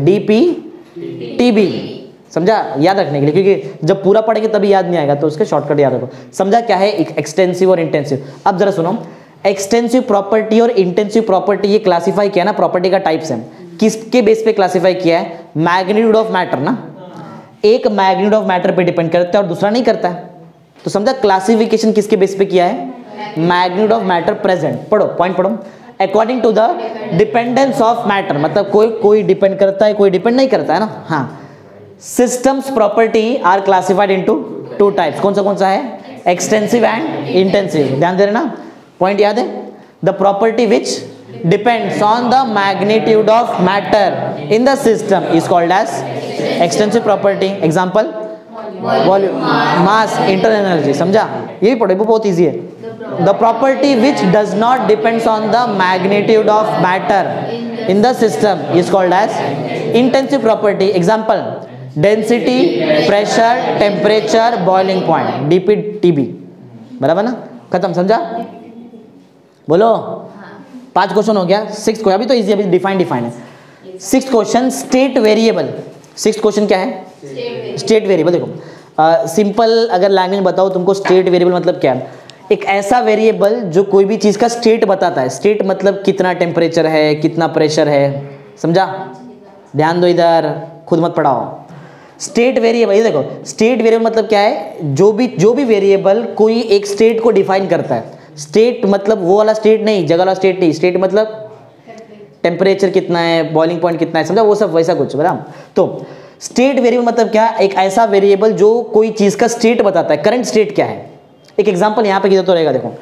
DPTB, समझा, याद रखने के लिए, क्योंकि जब पूरा पढ़ेंगे तभी याद नहीं आएगा, तो उसके शॉर्टकट याद रखो। समझा क्या है एक्सटेंसिव और इंटेंसिव? अब जरा सुनो, एक्सटेंसिव प्रॉपर्टी और इंटेंसिव प्रॉपर्टी ये क्लासिफाई किया ना, प्रॉपर्टी का टाइप्स है, किसके बेस पे क्लासिफाई किया है? मैग्नीट्यूड ऑफ मैटर ना। एक मैग्नीट्यूड ऑफ मैटर पे डिपेंड करता है और दूसरा नहीं करता है। तो समझा क्लासिफिकेशन किसके बेस पे किया है? Magnitude of matter present. पढ़ो, पॉइंट पढ़ो। According to the dependence of matter, मतलब कोई डिपेंड करता है, कोई डिपेंड नहीं करता है ना। हाँ, systems property are classified into 2 types. कौन सा है? Extensive and intensive. ध्यान दे रहे ना, पॉइंट याद है? The property which depends on the magnitude of matter in the system is called as extensive property. Example volume, mass, internal energy, समझा। ये भी पढ़ो, वो बहुत इजी है। The property which does not depends on the magnitude of matter in the system is called as intensive property. Example density, pressure, temperature, boiling point, DPTB, बराबर ना। खत्म, समझा? बोलो। 5 क्वेश्चन हो गया। 6 को अभी तो इजी, अभी डिफाइन है। 6th question, state variable. 6th question क्या है? State variable. देखो सिंपल अगर लैंग्वेज बताओ तुमको, स्टेट वेरिएबल मतलब क्या है? एक ऐसा वेरिएबल जो कोई भी चीज़ का स्टेट बताता है। स्टेट मतलब कितना टेम्परेचर है, कितना प्रेशर है, समझा। ध्यान दो इधर, खुद मत पढ़ाओ। स्टेट वेरिएबल, ये देखो स्टेट वेरिएबल मतलब क्या है? जो भी वेरिएबल कोई एक स्टेट को डिफाइन करता है। स्टेट मतलब वो वाला स्टेट नहीं, जगह वाला स्टेट नहीं। स्टेट मतलब टेम्परेचर कितना है, बॉइलिंग पॉइंट कितना है, समझा, वो सब वैसा कुछ, बराबर। तो स्टेट वेरिएबल मतलब क्या? एक ऐसा वेरिएबल जो कोई चीज का स्टेट बताता है, करंट स्टेट क्या है। एक एग्जांपल यहाँ पे किधर तो रहेगा, देखो,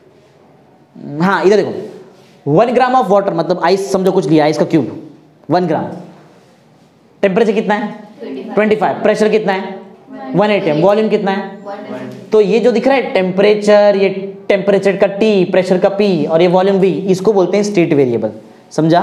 हाँ इधर देखो, 1 ग्राम ऑफ वाटर, मतलब आइस समझो कुछ लिया, आइस का क्यूब 1 ग्राम। टेम्परेचर कितना है? 25। प्रेशर कितना है? 180। वॉल्यूम कितना है? तो ये जो दिख रहा है टेम्परेचर, ये टेम्परेचर का T, प्रेशर का P और ये वॉल्यूम V, इसको बोलते हैं स्टेट वेरिएबल, समझा।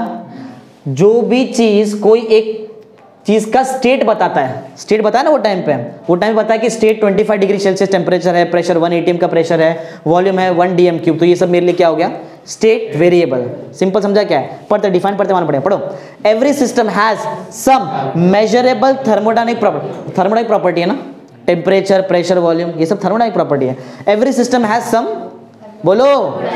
जो भी चीज कोई एक चीज का स्टेट बताता है, स्टेट बताया ना वो टाइम बताया कि स्टेट 25 डिग्री सेल्सियस टेम्परेचर है, प्रेशर 1 atm का प्रेशर है, वॉल्यूम है 1 dm3, तो ये सब मेरे लिए क्या हो गया? State variable. सिंपल, समझा क्या है? पढ़ते डिफाइन पढ़ते मालूम पड़ेगा, पढ़ो। Every system has some measurable thermodynamic property है ना, टेम्परेचर, प्रेशर, वॉल्यूम, ये सब थर्मोडायनामिक प्रॉपर्टी है। एवरी सिस्टम हैज सम, बोलो,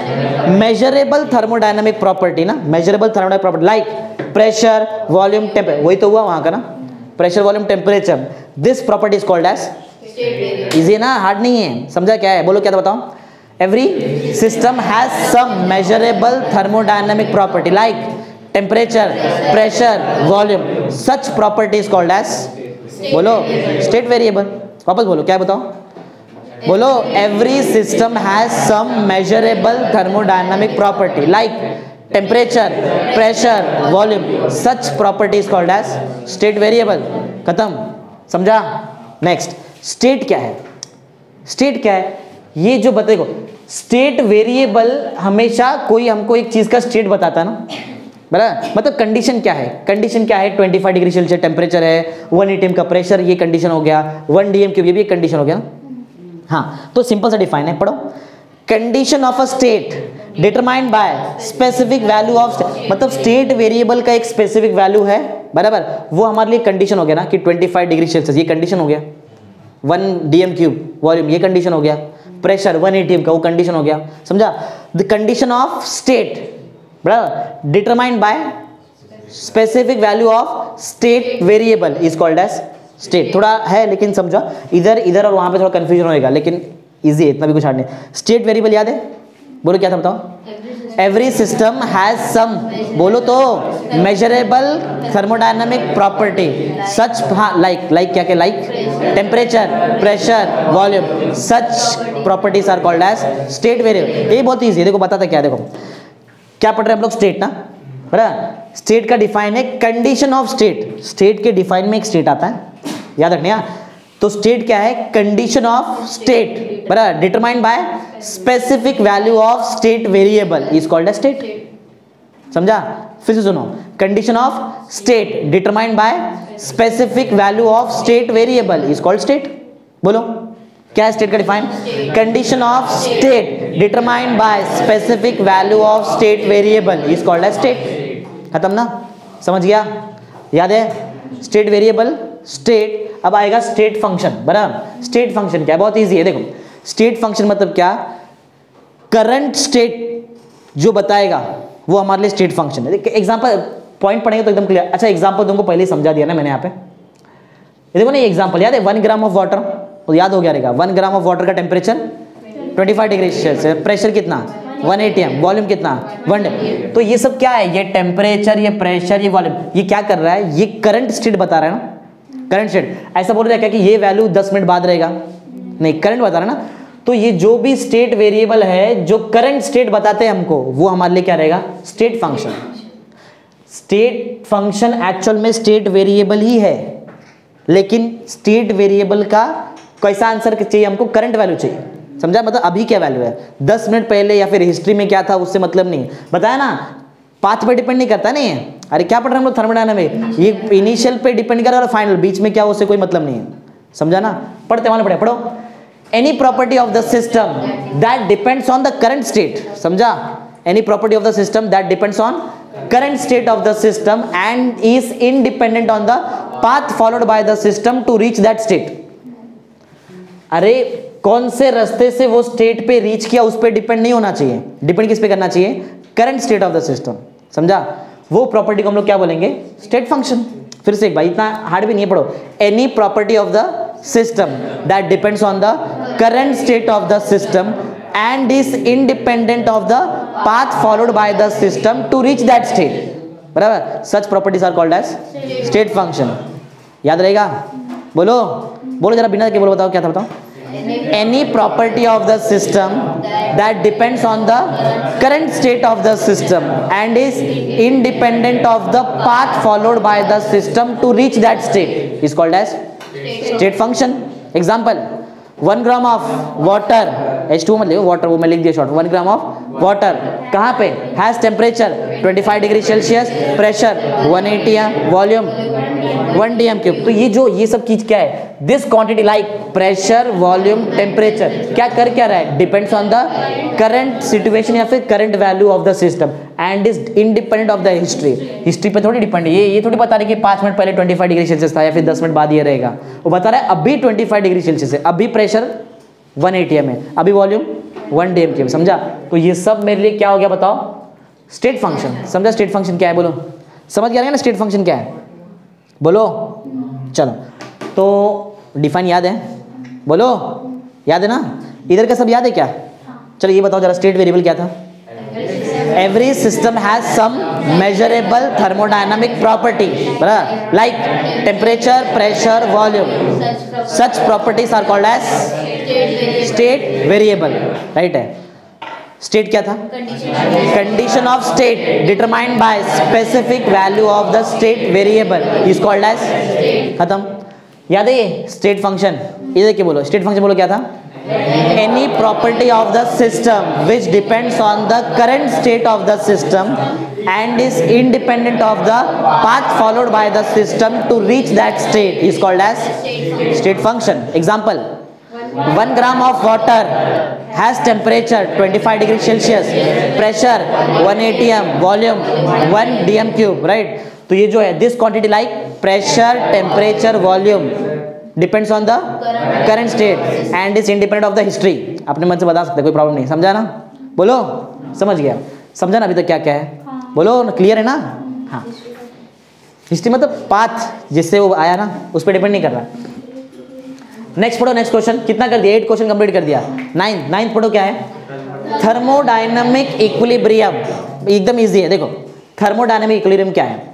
मेजरेबल थर्मोडायनामिक प्रॉपर्टी ना, measurable thermodynamic property like pressure, volume, temperature, वही तो हुआ वहां का ना, pressure, volume, temperature. This property is called as, easy ना, हार्ड नहीं है, समझा क्या है? बोलो क्या था, बताओ। Every system has some measurable thermodynamic property like temperature, pressure, volume, such property is called as, बोलो, स्टेट वेरिएबल। वापस बोलो, क्या है बताओ? बोलो, every system has some measurable thermodynamic property like temperature, pressure, volume, such property is called as state variable. खत्म, समझा? Next, state क्या है? स्टेट क्या है? ये जो बताएगा, स्टेट वेरिएबल हमेशा कोई हमको एक चीज का स्टेट बताता है ना, बराबर। मतलब कंडीशन क्या है? कंडीशन क्या है? 25 डिग्री सेल्सियस टेम्परेचर है, 1 atm का प्रेशर, ये कंडीशन हो गया, 1 dm3, ये भी एक कंडीशन हो गया ना। हाँ, तो सिंपल सा डिफाइन है, पढ़ो। Condition of a state determined by specific value of state, मतलब स्टेट वेरिएबल का एक स्पेसिफिक वैल्यू है, बराबर, वो हमारे लिए कंडीशन हो गया ना कि 25 डिग्री सेल्सियस, ये कंडीशन हो गया। 1 dm3 वॉल्यूम, ये कंडीशन हो गया। प्रेशर 1 atm का, वो कंडीशन हो गया, समझा। द कंडीशन ऑफ स्टेट, बराबर, determined by specific value of state variable is called as state. थोड़ा है लेकिन समझा, इधर और वहां पे थोड़ा कंफ्यूजन होएगा, लेकिन इजी है, इतना भी कुछ हार्ड नहीं। स्टेट वेरिएबल याद है? बोलो क्या था, बताओ। एवरी सिस्टम हैज सम, बोलो तो, मेजरेबल थर्मोडायनामिक प्रॉपर्टी सच, हाँ लाइक क्या क्या, like temperature, pressure, volume, such properties are called as state variable. ये बहुत ईजी है, देखो बताता क्या, देखो क्या पढ़ रहे हैं हम लोग, स्टेट ना, बराबर। स्टेट का डिफाइन है कंडीशन ऑफ स्टेट, स्टेट के डिफाइन में एक स्टेट आता है, याद रखना। तो स्टेट क्या है, कंडीशन ऑफ स्टेट, बराबर, determined by specific value of state variable is called as state. समझा, फिर से सुनो, condition of state determined by specific value of state variable is called state. बोलो क्या है स्टेट का define, condition of state determined by specific value of state variable is called as state. खत्म ना, समझ गया, याद है, स्टेट वेरिएबल, स्टेट। अब आएगा स्टेट फंक्शन, बराबर। स्टेट फंक्शन क्या है, बहुत इजी है, देखो स्टेट फंक्शन मतलब क्या, करंट स्टेट जो बताएगा वो हमारे लिए स्टेट फंक्शन है। एग्जांपल पॉइंट पढ़ेंगे तो एकदम क्लियर। अच्छा एग्जांपल तुमको पहले ही समझा दिया ना मैंने यहाँ पे, देखो ना ये एग्जांपल याद है, 1 ग्राम ऑफ वाटर, तो याद हो गया रहेगा, 1 ग्राम ऑफ वाटर का टेम्परेचर 25 डिग्री सेल्सियस, प्रेशर कितना 1 atm, वॉल्यूम कितना 1। तो ये सब क्या है, ये टेम्परेचर, ये प्रेशर, ये वॉल्यूम, ये क्या कर रहा है, ये करंट स्टेट बता रहा है ना, करंट स्टेट। ऐसा बोल रहा है क्या कि ये वैल्यू 10 मिनट बाद रहेगा, नहीं, करंट बता रहा है ना। तो ये जो भी स्टेट वेरिएबल है जो करंट स्टेट बताते हैं हमको, वो हमारे लिए क्या रहेगा, state function. State function actual में स्टेट वेरिएबल ही है, लेकिन स्टेट वेरिएबल का कैसा आंसर चाहिए हमको, करंट वैल्यू चाहिए। समझा, मतलब अभी क्या वैल्यू है, 10 मिनट पहले या फिर हिस्ट्री में क्या था उससे मतलब नहीं, बताया ना, पाथ पे डिपेंड नहीं करता नहीं है। अरे क्या पढ़ रहे हैं हम लोग थर्मोडायनामिक्स, ये इनिशियल पे डिपेंड कर रहा है और फाइनल, बीच में क्या उससे कोई मतलब नहीं है। समझा ना, पढ़ते वाले पढ़ो। Any property of the system that depends on the current state, समझा, any property of the system that depends on current state of the system and is independent on the path followed by the system to reach that state. अरे कौन से रास्ते से वो state पे reach किया उस पर डिपेंड नहीं होना चाहिए, डिपेंड किस पे करना चाहिए, current state of the system. समझा, वो प्रॉपर्टी को हम लोग क्या बोलेंगे, स्टेट फंक्शन। फिर से एक बार, इतना हार्ड भी नहीं है, पढ़ो। Any property of the system that depends on the current state of the system and is independent of the path followed by the system to reach that state, बराबर, such properties are called as state function. याद रहेगा, बोलो बोलो जरा, बिना के बोलो, बताओ क्या था, बताओ। Any property of the system that depends on the current state of the system and is independent of the path followed by the system to reach that state is called as state function. Example, 1 gram of water, H2 मतलब water, वो मैं लिख दिया short, 1 gram of water कहाँ पे, has temperature 25 degree Celsius, pressure 1 atm, volume 1 dm cube. तो ये सब चीज क्या है, this quantity like pressure, volume, temperature, क्या कर क्या रहा है, depends on the current situation या फिर current value of the system and is independent of the history. History पे थोड़ी डिपेंड है, ये थोड़ी बता रही कि 5 मिनट पहले 25 डिग्री सेल्सियस था या फिर 10 मिनट बाद ये रहेगा, वो बता रहा है अभी 25 डिग्री सेल्सियस है, अभी प्रेशर 1 atm है, अभी वॉल्यूम 1 dm क्यूब। समझा, तो ये सब मेरे लिए क्या हो गया, बताओ, स्टेट फंक्शन। समझा स्टेट फंक्शन क्या है, बोलो, समझ गया ना स्टेट फंक्शन क्या है, बोलो। चलो तो डिफाइन याद है, बोलो, याद है ना, इधर का सब याद है क्या, चलो ये बताओ जरा, स्टेट वेरिएबल क्या था, every system has some measurable thermodynamic property, बराबर, like temperature, pressure, volume, such properties are called as state variable, right है। स्टेट क्या था, condition of state determined by specific value of the state variable is called as, खत्म। याद है ये state function, ये देखिए बोलो, स्टेट फंक्शन बोलो क्या था, any property of the system which depends on the current state of the system and is independent of the path followed by the system to reach that state is called as state function. Example, 1 gram of water has temperature 25 degree Celsius, pressure 1 atm, volume 1 dm cube, right. तो ये जो है this quantity like pressure, temperature, volume depends on the current state and is independent of the history. अपने मन से बता सकते, कोई प्रॉब्लम नहीं, समझा ना, बोलो, समझ गया, समझा ना अभी तक क्या क्या है, बोलो, क्लियर है ना। हाँ, हिस्ट्री मतलब पाथ जिससे वो आया ना उस पर डिपेंड नहीं कर रहा। नेक्स्ट पढ़ो, नेक्स्ट क्वेश्चन, कितना कर दिया, 8 क्वेश्चन कंप्लीट कर दिया। 9th पढ़ो क्या है, थर्मोडायनामिक इक्विलिब्रियम एकदम इजी है। देखो थर्मोडायनामिक इक्विलिब्रियम क्या है,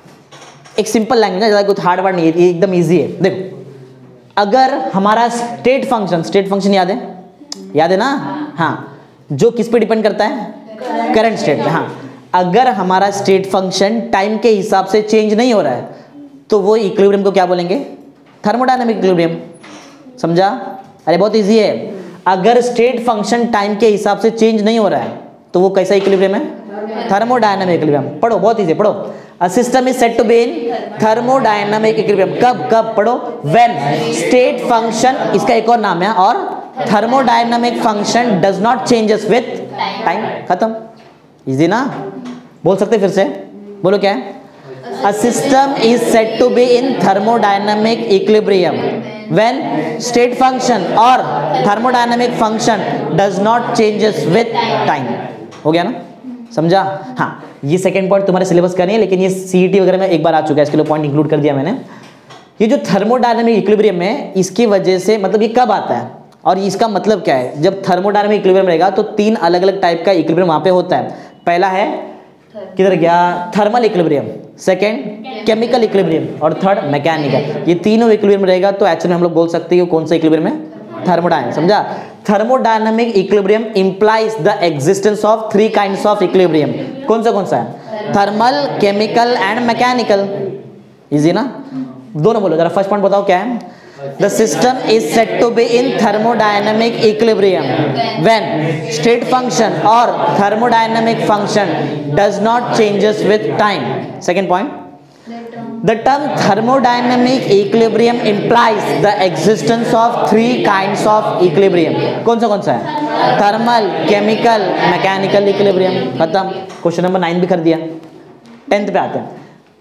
एक सिंपल लैंग्वेज है, ज़्यादा कुछ हार्ड वर्ड नहीं है, एकदम इजी है। देखो अगर हमारा स्टेट फंक्शन याद है ना, हाँ, जो किस पे डिपेंड करता है, करंट स्टेट पे। हाँ, अगर हमारा स्टेट फंक्शन टाइम के हिसाब से चेंज नहीं हो रहा है तो वो इक्विलिब्रियम को क्या बोलेंगे, थर्मोडायनामिक इक्विलिब्रियम। समझा? अरे बहुत इजी है। अगर स्टेट फंक्शन टाइम के हिसाब से चेंज नहीं हो रहा है तो वो कैसा इक्विलिब्रियम है, थर्मोडायनामिक इक्विलिब्रियम। पढ़ो, बहुत इजी, पढ़ो। A system is said to be in thermodynamic equilibrium। कब पढ़ो, when state function, इसका एक और नाम है, और thermodynamic function does not changes with time। खत्म, इजी ना, बोल सकते फिर से, बोलो क्या है। A system is said to be in thermodynamic equilibrium when state function or thermodynamic function does not changes with time। हो गया ना, समझा? हाँ, ये सेकंड पॉइंट तुम्हारे सिलेबस का नहीं है, लेकिन ये सीईटी वगैरह में एक बार आ चुका है, इसके लिए पॉइंट इंक्लूड कर दिया मैंने। ये जो थर्मोडायनामिक इक्विलिब्रियम है, इसकी वजह से मतलब ये कब आता है और इसका मतलब क्या है। जब थर्मोडायनामिक इक्विलिब्रियम रहेगा तो तीन अलग अलग टाइप का इक्विलिब्रियम वहाँ पे होता है। पहला है, किधर गया, thermal equilibrium, second chemical equilibrium, और थर्ड मैकेनिकल। ये तीनों इक्विलिब्रियम रहेगा तो एक्चुअली में हम लोग बोल सकते हैं कौन सा इक्विलिब्रियम है, थर्मोडायनामिक। समझा? Thermodynamic equilibrium implies the existence of three kinds of equilibrium. कौन सा है, thermal, chemical and mechanical. Easy ना, दोनों बोलो जरा। फर्स्ट पॉइंट बताओ क्या है। The system is said to be in thermodynamic equilibrium when state function और thermodynamic function does not changes with time. Second point, the term thermodynamic equilibrium implies the existence of three kinds of equilibrium। कौन सा है, thermal, chemical, mechanical equilibrium. खत्म, question number 9 भी कर दिया। 10th पे आते हैं,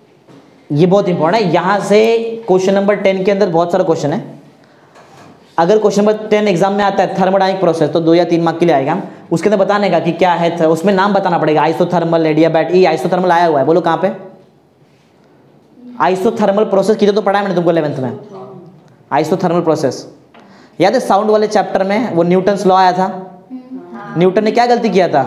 ये बहुत इंपॉर्टेंट है। यहाँ से क्वेश्चन नंबर 10 के अंदर बहुत सारा क्वेश्चन है। अगर क्वेश्चन नंबर 10 एग्जाम में आता है थर्मोडायनामिक प्रोसेस, तो 2 या 3 मार्क के लिए आएगा। उसके अंदर बताने का कि क्या है, उसमें नाम बताना पड़ेगा, आइसोथर्मल, एडियाबैट। ये आइसोथर्मल आया हुआ है, बोलो कहाँ पे। आइसोथर्मल प्रोसेस की तो पढ़ा है मैंने तुमको 11th में। आइसोथर्मल प्रोसेस याद है, साउंड वाले चैप्टर में वो न्यूटन्स लॉ आया था। न्यूटन ने क्या गलती किया था,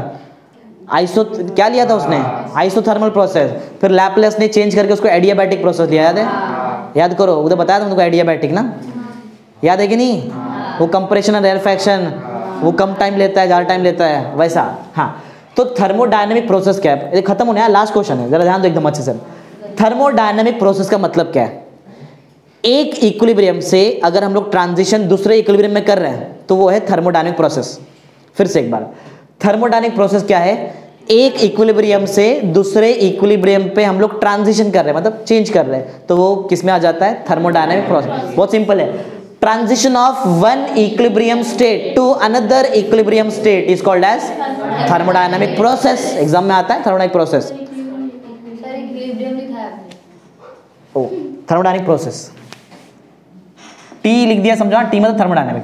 क्या लिया था उसने, आइसोथर्मल प्रोसेस। फिर लैपलेस ने चेंज करके उसको एडियाबैटिक प्रोसेस लिया, याद है, याद करो, उधर बताया था तुमको एडियाबैटिक ना, याद है कि नहीं। वो कंप्रेशन और रेरफैक्शन, वो कम टाइम लेता है, ज़्यादा टाइम लेता है, वैसा। हाँ, तो थर्मोडायनामिक प्रोसेस क्या है, खत्म होने, लास्ट क्वेश्चन है, जरा ध्यान दो एकदम अच्छे से। थर्मोडायनामिक प्रोसेस का मतलब क्या है, एक इक्विलिब्रियम से अगर हम लोग ट्रांजिशन दूसरे इक्विलिब्रियम में कर रहे हैं तो वो है थर्मोडायनामिक प्रोसेस। फिर से एक बार, थर्मोडायनामिक प्रोसेस क्या है, एक इक्विलिब्रियम से दूसरे इक्विलिब्रियम पे हम लोग ट्रांजिशन कर रहे हैं, मतलब चेंज कर रहे हैं, तो वो किस में आ जाता है, थर्मोडायनामिक प्रोसेस। बहुत सिंपल है, transition of one equilibrium state to another equilibrium state is called as thermodynamic process. Exam में आता है थर्मोडायनामिक प्रोसेस। ओ, थर्मोडायनामिक प्रोसेस, टी लिख दिया, समझा, टी मतलब थर्मोडायनामिक,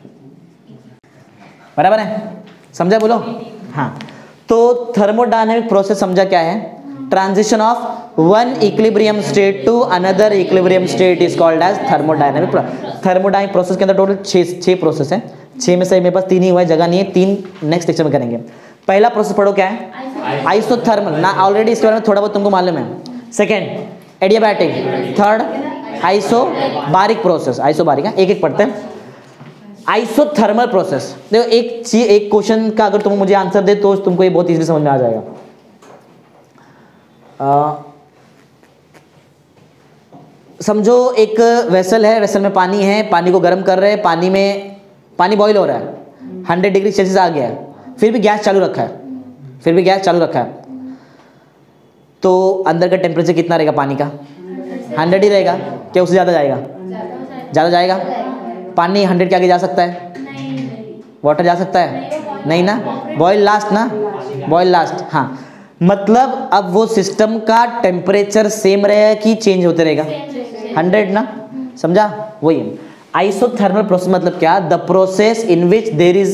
बराबर है, समझा, बोलो। हाँ, तो थर्मोडायनामिक प्रोसेस समझा क्या है, transition of one equilibrium state to another equilibrium state is called as thermodynamic process. Thermodynamic process के अंदर टोटल 6 प्रोसेस है। 6 में से मेरे पास 3 ही हुआ है, जगह नहीं है, 3 नेक्स्ट लेक्चर में करेंगे। पहला प्रोसेस पढ़ो क्या है, आइसोथर्मल ना, ऑलरेडी इसके बारे में थोड़ा बहुत तुमको मालूम है। Second adiabatic, third isobaric process, isobaric है, एक एक पढ़ते हैं। आइसोथर्मल प्रोसेस, देखो एक क्वेश्चन का अगर तुम मुझे आंसर दे तो तुमको ये बहुत इजीली समझ में आ जाएगा। समझो एक वेसल है, वेसल में पानी है, पानी को गर्म कर रहे हैं, पानी बॉईल हो रहा है, 100 डिग्री सेल्सियस आ गया है, फिर भी गैस चालू रखा है, तो अंदर का टेम्परेचर कितना रहेगा पानी का, 100 ही रहेगा, क्या उससे ज़्यादा जाएगा? पानी 100 के आगे जा सकता है? वाटर जा सकता है? नहीं ना, बॉयल लास्ट। हाँ, मतलब अब वो सिस्टम का टेम्परेचर सेम रहेगा कि चेंज होते रहेगा, 100 ना, समझा, वही है आइसोथर्मल प्रोसेस। मतलब क्या, the process in which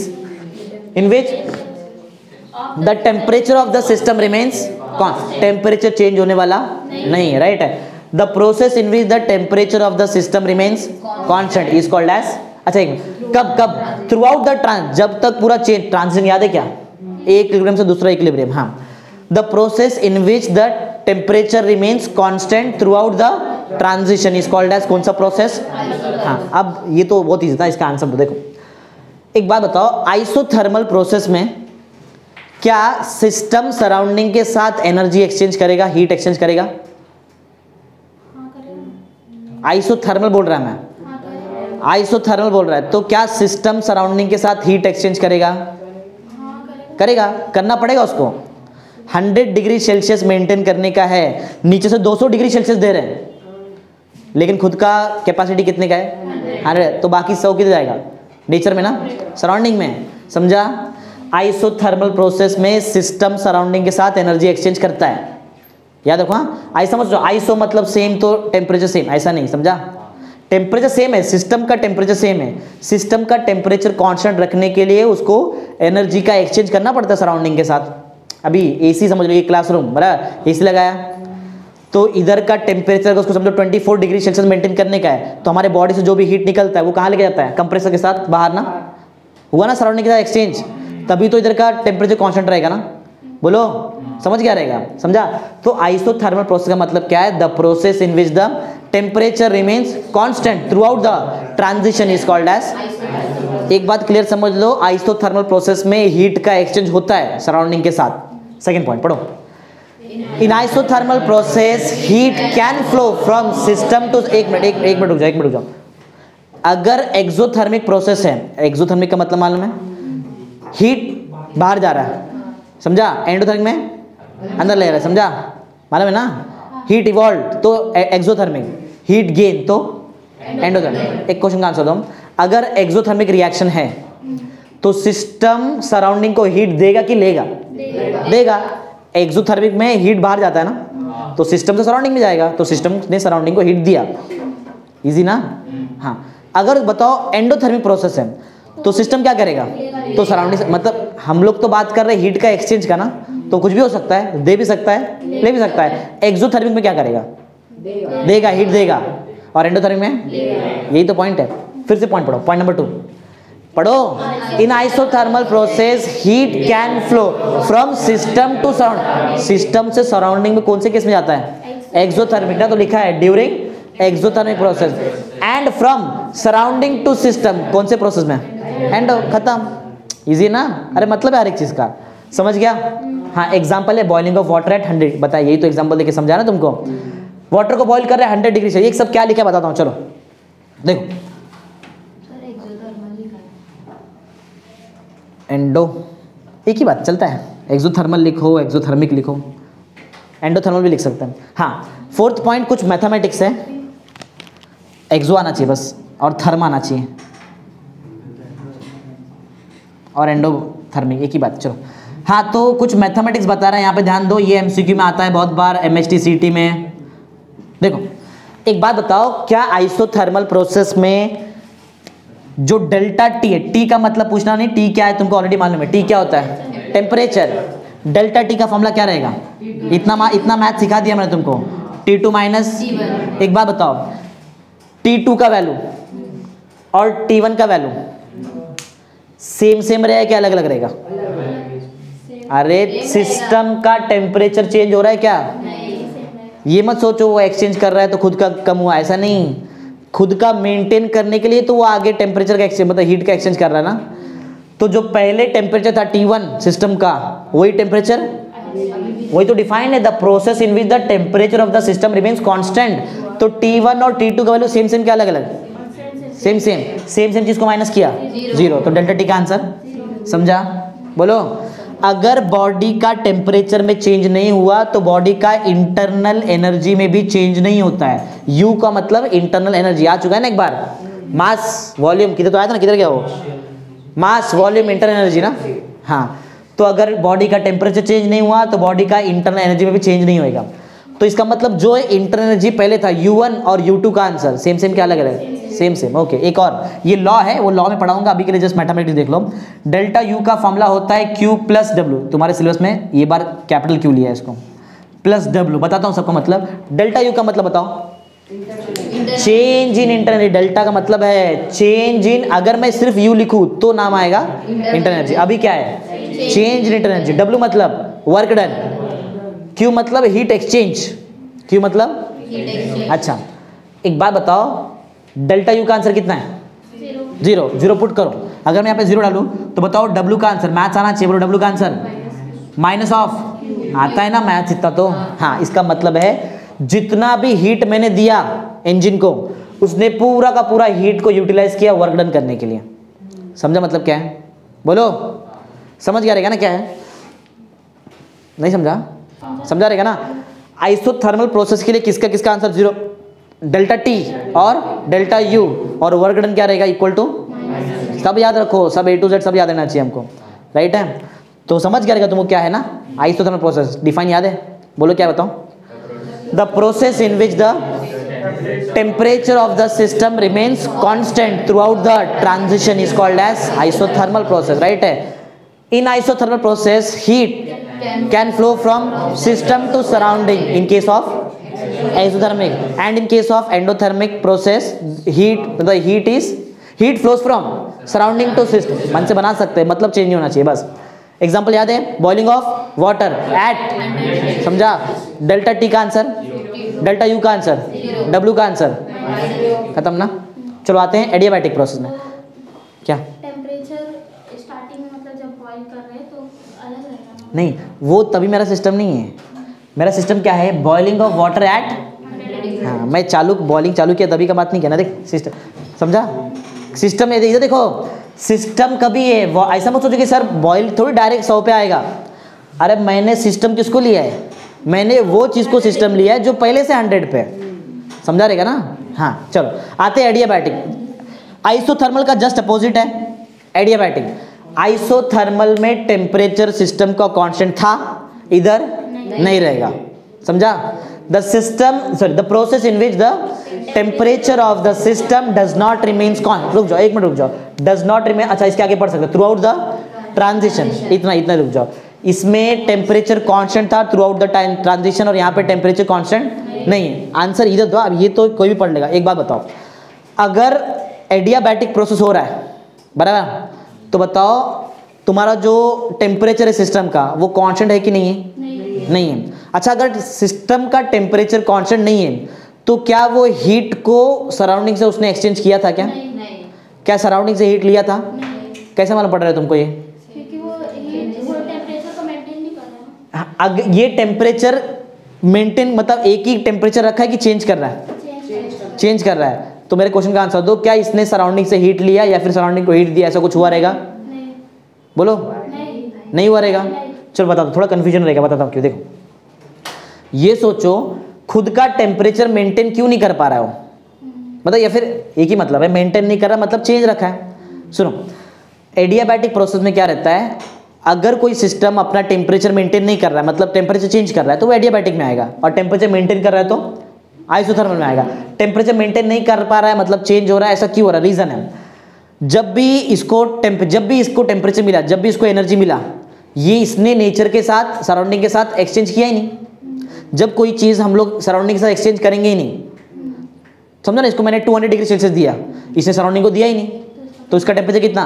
the temperature of the system remains constant, temperature change होने वाला नहीं है, राइट है। The process in which the temperature of the system remains constant is called as, अच्छा कब थ्रू आउट द जब तक पूरा चेंज, ट्रांजिशन याद है क्या, एक इक्विलिब्रियम से दूसरा इक्विलिब्रियम। हाँ, the process in which the temperature remains constant throughout the transition is called as कौन सा प्रोसेस? हाँ, अब ये तो बहुत ईजी था, इसका आंसर तो देखो। एक बात बताओ, आइसोथर्मल प्रोसेस में क्या सिस्टम सराउंडिंग के साथ एनर्जी एक्सचेंज करेगा, हीट एक्सचेंज करेगा? आइसोथर्मल बोल रहा है मैं, आइसोथर्मल बोल रहा है, तो क्या सिस्टम सराउंडिंग के साथ हीट एक्सचेंज करेगा? करेगा, करना पड़ेगा उसको। 100 डिग्री सेल्सियस मेंटेन करने का है, नीचे से 200 डिग्री सेल्सियस दे रहे हैं, लेकिन खुद का कैपेसिटी कितने का है? 100, तो बाकी 100 किधर जाएगा? नेचर में ना, सराउंडिंग में। समझा? आइसोथर्मल प्रोसेस में सिस्टम सराउंडिंग के साथ एनर्जी एक्सचेंज करता है, याद रखो। हाँ, आई समझ लो, आइसो मतलब सेम तो टेम्परेचर सेम, ऐसा नहीं, समझा? टेम्परेचर सेम है, सिस्टम का टेम्परेचर सेम है, सिस्टम का टेम्परेचर कांस्टेंट रखने के लिए उसको एनर्जी का एक्सचेंज करना पड़ता है सराउंडिंग के साथ। अभी एसी समझ लो, ये क्लासरूम बराबर, एसी लगाया तो इधर का टेम्परेचर उसको समझो 24 डिग्री सेल्सियस मेंटेन करने का है, तो हमारे बॉडी से जो भी हीट निकलता है वो कहाँ लेके जाता है? कंप्रेसर के साथ बाहर ना, हुआ ना सराउंडिंग के साथ एक्सचेंज, तभी तो इधर का टेम्परेचर कांस्टेंट रहेगा ना। बोलो, समझ क्या रहेगा? समझा? तो आइसोथर्मल प्रोसेस का मतलब क्या है? The process in which the temperature remains constant throughout the transition is called as. एक बात क्लियर समझ लो, आइसोथर्मल प्रोसेस में हीट का एक्सचेंज होता है सराउंडिंग के साथ। सेकेंड पॉइंट पढ़ो। In isothermal process heat can flow from system to, एक मिनट रुक जाओ। अगर एक्सोथर्मिक प्रोसेस है, एक्सोथर्मिक का मतलब मालूम है? हीट बाहर जा रहा है, समझा? एंडोथर्मिक में अंदर ले रहा है, समझा? मालूम है ना? हीट इवॉल्व तो एक्सोथर्मिक, हीट गेन तो एंडोथर्मिक। एक क्वेश्चन का आंसर दो, अगर एक्सोथर्मिक रिएक्शन है तो सिस्टम सराउंडिंग को हीट देगा कि लेगा? देगा। एक्सोथर्मिक में हीट बाहर जाता है ना, तो सिस्टम से सराउंडिंग में जाएगा, तो सिस्टम ने सराउंडिंग को हीट दिया। इजी ना? हाँ। अगर बताओ एंडोथर्मिक प्रोसेस है तो सिस्टम क्या करेगा? तो सराउंडिंग, मतलब हम लोग तो बात कर रहे हैं हीट का एक्सचेंज का ना, तो कुछ भी हो सकता है, दे भी सकता है, ले भी सकता है। एक्सोथर्मिक में क्या करेगा? देगा, हीट देगा। और एंडोथर्मिक में? यही तो पॉइंट है। फिर से पॉइंट पढ़ो, पॉइंट नंबर 2 पढ़ो। In isothermal process heat can flow from system to surrounding. System से सराउंडिंग में कौन से केस में जाता है? एक्सोथर्मिक ना, तो लिखा है during exothermic process. And from surrounding to system कौन से प्रोसेस में? एंड, खत्म। इजी ना? अरे मतलब है हर एक चीज का, समझ गया? हाँ, एग्जांपल है बॉइलिंग ऑफ वाटर एट 100। बताइए, यही तो एग्जांपल देके समझा ना तुमको। वाटर को बॉईल कर रहे हैं 100 डिग्री से, ये सब क्या लिखा है बताता हूँ, चलो देखो। एंडो, एक ही बात चलता है, एक्सोथर्मल लिखो, एक्सोथर्मिक लिखो, एंडोथर्मल भी लिख सकते हैं। हाँ, 4th पॉइंट कुछ मैथमेटिक्स है। एक्सो आना चाहिए बस, और थर्म आना चाहिए, और एंडोथर्मिक, एक ही बात। चलो हाँ, तो कुछ मैथमेटिक्स बता रहे हैं यहाँ पे, ध्यान दो। ये एमसीक्यू में आता है बहुत बार, एमएचटी सीटी में। देखो, एक बात बताओ, क्या आइसोथर्मल प्रोसेस में जो डेल्टा टी है, टी का मतलब पूछना नहीं, टी क्या है तुमको ऑलरेडी मालूम है। टी क्या होता है? टेम्परेचर। डेल्टा टी का फॉर्मूला क्या रहेगा? इतना मैथ सिखा दिया मैंने तुमको, T2 माइनस। एक बात बताओ, T2 का वैल्यू और T1 का वैल्यू सेम रहेगा क्या अलग अलग रहेगा? अरे सिस्टम का टेम्परेचर चेंज हो रहा है क्या? ये मत सोचो वो एक्सचेंज कर रहा है तो खुद का कम हुआ, ऐसा नहीं। खुद का मेंटेन करने के लिए तो वो आगे टेम्परेचर का एक्सचेंज, मतलब हीट का एक्सचेंज कर रहा है ना। तो जो पहले टेम्परेचर था T1 सिस्टम का, वही टेम्परेचर, वही तो डिफाइंड है, the process in which the temperature of the system remains constant. तो T1 और T2 का वैल्यू सेम क्या अलग अलग? सेम चीज को माइनस किया 0, तो डेल्टा टी का आंसर। समझा? बोलो, अगर बॉडी का टेम्परेचर में चेंज नहीं हुआ तो बॉडी का इंटरनल एनर्जी में भी चेंज नहीं होता है। यू का मतलब इंटरनल एनर्जी आ चुका है ना एक बार। मास वॉल्यूम किधर तो आया था ना, किधर गया वो? मास वॉल्यूम इंटरनल एनर्जी ना। हाँ, तो अगर बॉडी का टेम्परेचर चेंज नहीं हुआ तो बॉडी का इंटरनल एनर्जी में भी चेंज नहीं होएगा। तो इसका मतलब जो इंटरनल एनर्जी पहले था U1 और U2 का आंसर सेम क्या अलग अलग? सेम। ओके, एक और ये लॉ है, वो लॉ में पढ़ाऊंगा, अभी के लिए जस्ट मैथमेटिक्स देख लो। डेल्टा यू का फॉर्मूला होता है Q प्लस W। तुम्हारे सिलेबस में ये बार कैपिटल Q लिया है इसको, प्लस W। बताता हूँ सबका मतलब। डेल्टा यू का मतलब बताओ, चेंज इन इंटरनल। डेल्टा का मतलब है चेंज इन, अगर मैं सिर्फ U लिखूं तो नाम आएगा इंटरनल एनर्जी। अभी क्या है? Change in energy. डब्ल्यू मतलब वर्क डन, क्यू मतलब हीट एक्सचेंज, क्यू मतलब अच्छा एक बात बताओ, डेल्टा यू का आंसर कितना है? जीरो। जीरो पुट करो। अगर मैं यहाँ पे जीरो डालूं तो बताओ डब्ल्यू का आंसर, मैथ्स आना चाहिए, बोलो डब्ल्यू का आंसर माइनस ऑफ, आता है ना मैथ्स इतना तो। हाँ, इसका मतलब है जितना भी हीट मैंने दिया इंजन को, उसने पूरा का पूरा हीट को यूटिलाइज किया वर्क डन करने के लिए। समझा मतलब क्या है? बोलो, समझ गया रहेगा ना क्या है? नहीं समझा? समझा रहेगा ना? आइसोथर्मल प्रोसेस के लिए किसका किसका आंसर जीरो? डेल्टा टी और डेल्टा यू, और वर्क डन क्या रहेगा? इक्वल टू, सब याद रखो, सब ए टू जेड सब याद रहना चाहिए हमको, राइट है? तो समझ गया रहेगा तुमको क्या है ना आइसोथर्मल प्रोसेस, डिफाइन याद है? बोलो क्या बताओ? The process in which the temperature of the system remains constant throughout the transition is called as isothermal process, right है? In isothermal process heat can flow from system to surrounding in case of isothermic, and in case of endothermic process heat flows from surrounding to system। मन से बना सकते हैं, मतलब change नहीं होना चाहिए बस। एग्जाम्पल याद है? बॉइलिंग ऑफ वाटर एट, समझा? डेल्टा टी का आंसर, डेल्टा यू का आंसर, डब्ल्यू का आंसर, खत्म ना? चलो आते हैं एडियाबैटिक प्रोसेस में। क्या टेम्परेचर स्टार्टिंग में मतलब जब बॉईल कर रहे हैं तो अलग रहेगा? नहीं, वो तभी मेरा सिस्टम नहीं है। मेरा सिस्टम क्या है? बॉइलिंग ऑफ वाटर एट, हाँ मैं बॉइलिंग चालू किया तभी का बात नहीं किया ना। देख सिस्टम, समझा? सिस्टम में इधर देखो, सिस्टम कभी है, ऐसा मत सोचो कि सर बॉइल थोड़ी डायरेक्ट 100 पे आएगा। अरे मैंने सिस्टम किसको लिया है? मैंने वो चीज़ को सिस्टम लिया है जो पहले से 100 पे है। समझा रहेगा ना? हाँ चलो आते हैं एडियाबैटिक। आइसोथर्मल का जस्ट अपोजिट है एडियाबैटिक। आइसोथर्मल में टेम्परेचर सिस्टम का कांस्टेंट था, इधर नहीं रहेगा। समझा? The system sorry the process in which the temperature of the system does not remains constant. रुक जाओ एक मिनट रुक जाओ, डज नॉट रिमेन, अच्छा इसके आगे पढ़ सकते थ्रू आउट द ट्रांजिशन, इतना रुक जाओ। इसमें टेम्परेचर कांस्टेंट था throughout the time transition, और यहाँ पे टेम्परेचर कांस्टेंट नहीं है। आंसर इधर दो। अब ये तो कोई भी पढ़ लेगा। एक बात बताओ, अगर एडियाबैटिक प्रोसेस हो रहा है बराबर, तो बताओ तुम्हारा जो टेम्परेचर है सिस्टम का वो कांस्टेंट है कि नहीं है? नहीं है। अच्छा अगर सिस्टम का टेम्परेचर कांस्टेंट नहीं है तो क्या वो हीट को सराउंडिंग से उसने एक्सचेंज किया था क्या? नहीं। क्या सराउंडिंग से हीट लिया था? कैसे मालूम पड़ रहा है तुमको ये? क्योंकि वो टेम्परेचर को मेंटेन नहीं कर रहा है। अगर ये टेम्परेचर मेंटेन मतलब एक ही टेम्परेचर रखा है कि चेंज कर रहा है? चेंज कर रहा है। तो मेरे क्वेश्चन का आंसर दो, क्या इसने सराउंडिंग से हीट लिया या फिर सराउंडिंग को हीट दिया? ऐसा कुछ हुआ रहेगा? बोलो नहीं हुआ रहेगा। चलो बता दो, थोड़ा कंफ्यूजन रहेगा, बताता हूँ क्यों। देखो ये सोचो, खुद का टेम्परेचर मेंटेन क्यों नहीं कर पा रहा है वो? मतलब या फिर एक ही मतलब है, मेंटेन नहीं कर रहा मतलब चेंज रखा है। सुनो, एडियाबैटिक प्रोसेस में क्या रहता है, अगर कोई सिस्टम अपना टेम्परेचर मेंटेन नहीं कर रहा है मतलब टेम्परेचर चेंज कर रहा है तो वो एडियाबैटिक में आएगा, और टेम्परेचर मेंटेन कर रहा है तो आइसोथर्मल में आएगा। टेम्परेचर मेंटेन नहीं कर पा रहा है मतलब चेंज हो रहा है, ऐसा क्यों हो रहा है? रीजन है, जब भी इसको टेम्परेचर मिला, जब भी इसको एनर्जी मिला, ये इसने नेचर के साथ सराउंडिंग के साथ एक्सचेंज किया ही नहीं। जब कोई चीज़ हम लोग सराउंडिंग के साथ एक्सचेंज करेंगे ही नहीं, समझा ना? इसको मैंने 200 डिग्री सेल्सियस दिया, इसने सराउंडिंग को दिया ही नहीं, तो इसका टेम्परेचर कितना?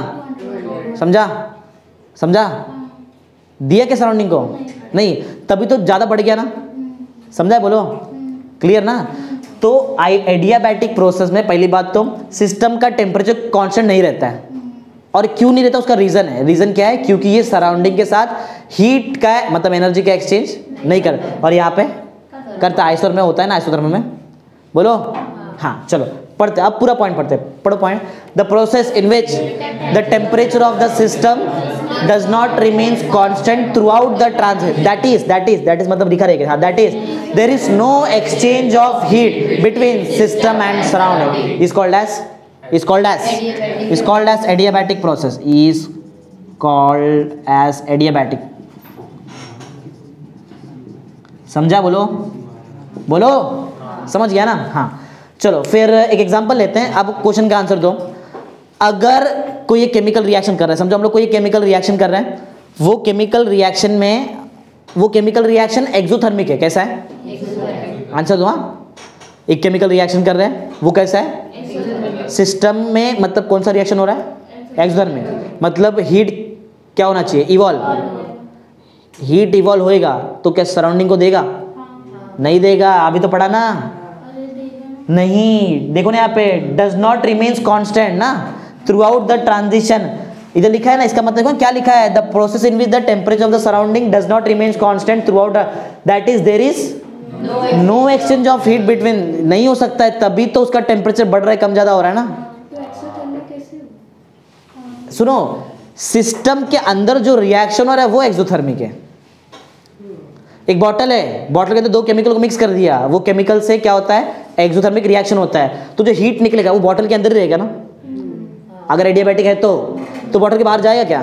समझा? दिया क्या सराउंडिंग को? नहीं, तभी तो ज़्यादा बढ़ गया ना। समझा? बोलो क्लियर ना? तो एडियाबैटिक प्रोसेस में पहली बात तो सिस्टम का टेम्परेचर कांस्टेंट नहीं रहता है, और क्यों नहीं रहता उसका रीज़न है। रीज़न क्या है? क्योंकि ये सराउंडिंग के साथ हीट का मतलब एनर्जी का एक्सचेंज नहीं कर, और यहाँ पे करता। आइसोथर्मल में होता है ना, आइसोथर्मल में। बोलो हाँ चलो पढ़ते, अब पूरा पॉइंट पढ़ते, पढ़ो point. The process in which the temperature of the system does not remains constant throughout the transit, that is मतलब लिखा रहेगा, हाँ that is there is no exchange of heat between system and surrounding is called as adiabatic process, is called as adiabatic. समझा? बोलो समझ गया ना? हाँ चलो फिर एक एग्जांपल लेते हैं। अब क्वेश्चन का आंसर दो। अगर कोई एक केमिकल रिएक्शन कर रहा है, समझो हम लोग कोई एक केमिकल रिएक्शन कर रहे हैं, वो केमिकल रिएक्शन एक्सोथर्मिक है। कैसा है? आंसर दो। हाँ, एक केमिकल रिएक्शन कर रहे हैं, वो कैसा है? सिस्टम में मतलब कौन सा रिएक्शन हो रहा है? एक्सोथर्मिक, मतलब हीट क्या होना चाहिए, इवॉल्व। हीट इवॉल्व होएगा तो क्या सराउंडिंग को देगा, नहीं देगा, अभी तो पढ़ा ना, नहीं। देखो ना यहाँ पे डज नॉट रिमेन्स कांस्टेंट ना थ्रू आउट द ट्रांजिशन, इधर लिखा है ना, इसका मतलब देखो क्या लिखा है, the process in which the temperature of the surrounding does not remains constant throughout, that is there is no exchange of heat between, नहीं हो सकता है, तभी तो उसका टेम्परेचर बढ़ रहा है, कम ज्यादा हो रहा है ना। सुनो, सिस्टम के अंदर जो रिएक्शन हो रहा है वो एक्सोथर्मिक है। एक बॉटल है, बॉटल के अंदर दो केमिकल को मिक्स कर दिया, वो केमिकल से क्या होता है, एक्सोथर्मिक रिएक्शन होता है, तो जो हीट निकलेगा वो बॉटल के अंदर ही रहेगा ना। अगर एडियाबैटिक है तो बॉटल के बाहर जाएगा क्या,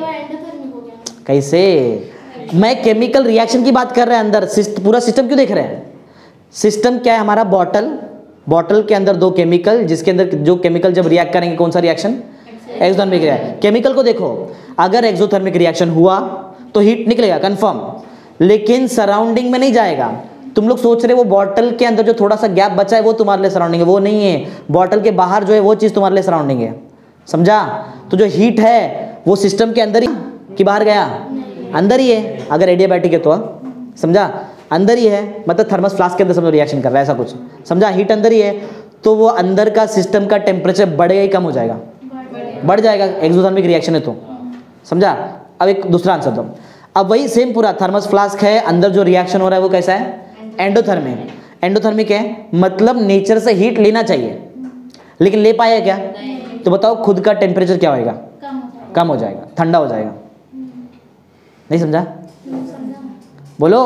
कैसे। मैं केमिकल रिएक्शन की बात कर रहे हैं अंदर, पूरा सिस्टम क्यों देख रहे हैं। सिस्टम क्या है हमारा, बॉटल के अंदर दो केमिकल, जिसके अंदर जो केमिकल जब रिएक्ट करेंगे कौन सा रिएक्शन, एक्सोथर्मिक रिएक्शन। केमिकल को देखो, अगर एक्सोथर्मिक रिएक्शन हुआ तो हीट निकलेगा कंफर्म, लेकिन सराउंडिंग में नहीं जाएगा। तुम लोग सोच रहे हो वो बॉटल के अंदर जो थोड़ा सा गैप बचा है वो तुम्हारे लिए सराउंडिंग है, वो नहीं है। बॉटल के बाहर जो है वो चीज़ तुम्हारे लिए सराउंडिंग है, समझा। तो जो हीट है वो सिस्टम के अंदर ही कि बाहर गया, अंदर ही है। अगर एडियाबैटिक है तो समझा, अंदर ही है, मतलब थर्मस फ्लास्क के अंदर समझो रिएक्शन कर रहा है, ऐसा कुछ समझा। हीट अंदर ही है तो वो अंदर का सिस्टम का टेम्परेचर बढ़ेगा ही कम हो जाएगा, बढ़ जाएगा, एक्सोथर्मिक रिएक्शन है तो, समझा। अब एक दूसरा आंसर दो। अब वही सेम पूरा थर्मस फ्लास्क है, अंदर जो रिएक्शन हो रहा है वो कैसा है, एंडोथर्मिक। एंडोथर्मिक है मतलब नेचर से हीट लेना चाहिए, लेकिन ले पाया क्या, तो बताओ खुद का टेम्परेचर क्या होएगा, कम हो जाएगा, ठंडा हो जाएगा। नहीं समझा, बोलो।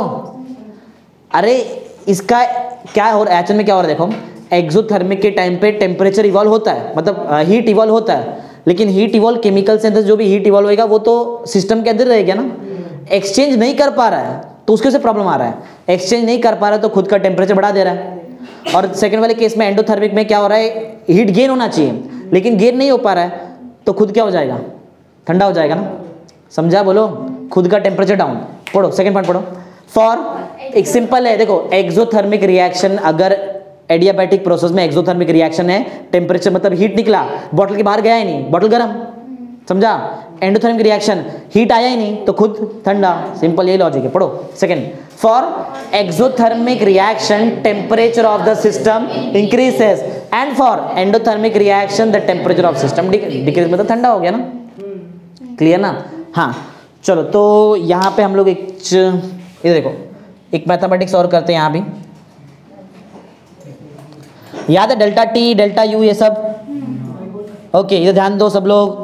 अरे इसका क्या हो रहा है एक्चुअल में, क्या हो रहा है देखो, एक्सोथर्मिक के टाइम पे टेम्परेचर इवॉल्व होता है, मतलब हीट इवॉल्व होता है, लेकिन हीट इवॉल्व केमिकल से अंदर जो भी हीट इवॉल्व होएगा वो तो सिस्टम के अंदर रहेगा ना, एक्सचेंज नहीं कर पा रहा है तो उसके से प्रॉब्लम आ रहा है। एक्सचेंज नहीं कर पा रहा है तो खुद का टेम्परेचर बढ़ा दे रहा है। और सेकंड वाले केस में एंडोथर्मिक में क्या हो रहा है, हीट गेन होना चाहिए लेकिन गेन नहीं हो पा रहा है, तो खुद क्या हो जाएगा, ठंडा हो जाएगा ना, समझा। बोलो, खुद का टेम्परेचर डाउन। पढ़ो सेकंड पॉइंट पढ़ो। फॉर एक सिंपल है, देखो एक्सोथर्मिक रिएक्शन, अगर एडियाबैटिक प्रोसेस में एक्सोथर्मिक रिएक्शन है, टेम्परेचर मतलब हीट निकला, बॉटल के बाहर गया ही नहीं, बॉटल गर्म, समझा। एंडोथर्मिक रिएक्शन, हीट आया ही नहीं तो खुद ठंडा, सिंपल ये लॉजिक है। पढ़ो second. For exothermic reaction temperature of the system increases, and for endothermic reaction the temperature of system decrease, मतलब ठंडा हो गया ना, क्लियर ना। हाँ चलो, तो यहाँ पे हम लोग ये देखो एक मैथमेटिक्स और करते हैं यहाँ भी, याद है डेल्टा टी डेल्टा यू ये सब, ओके इधर ध्यान दो सब लोग।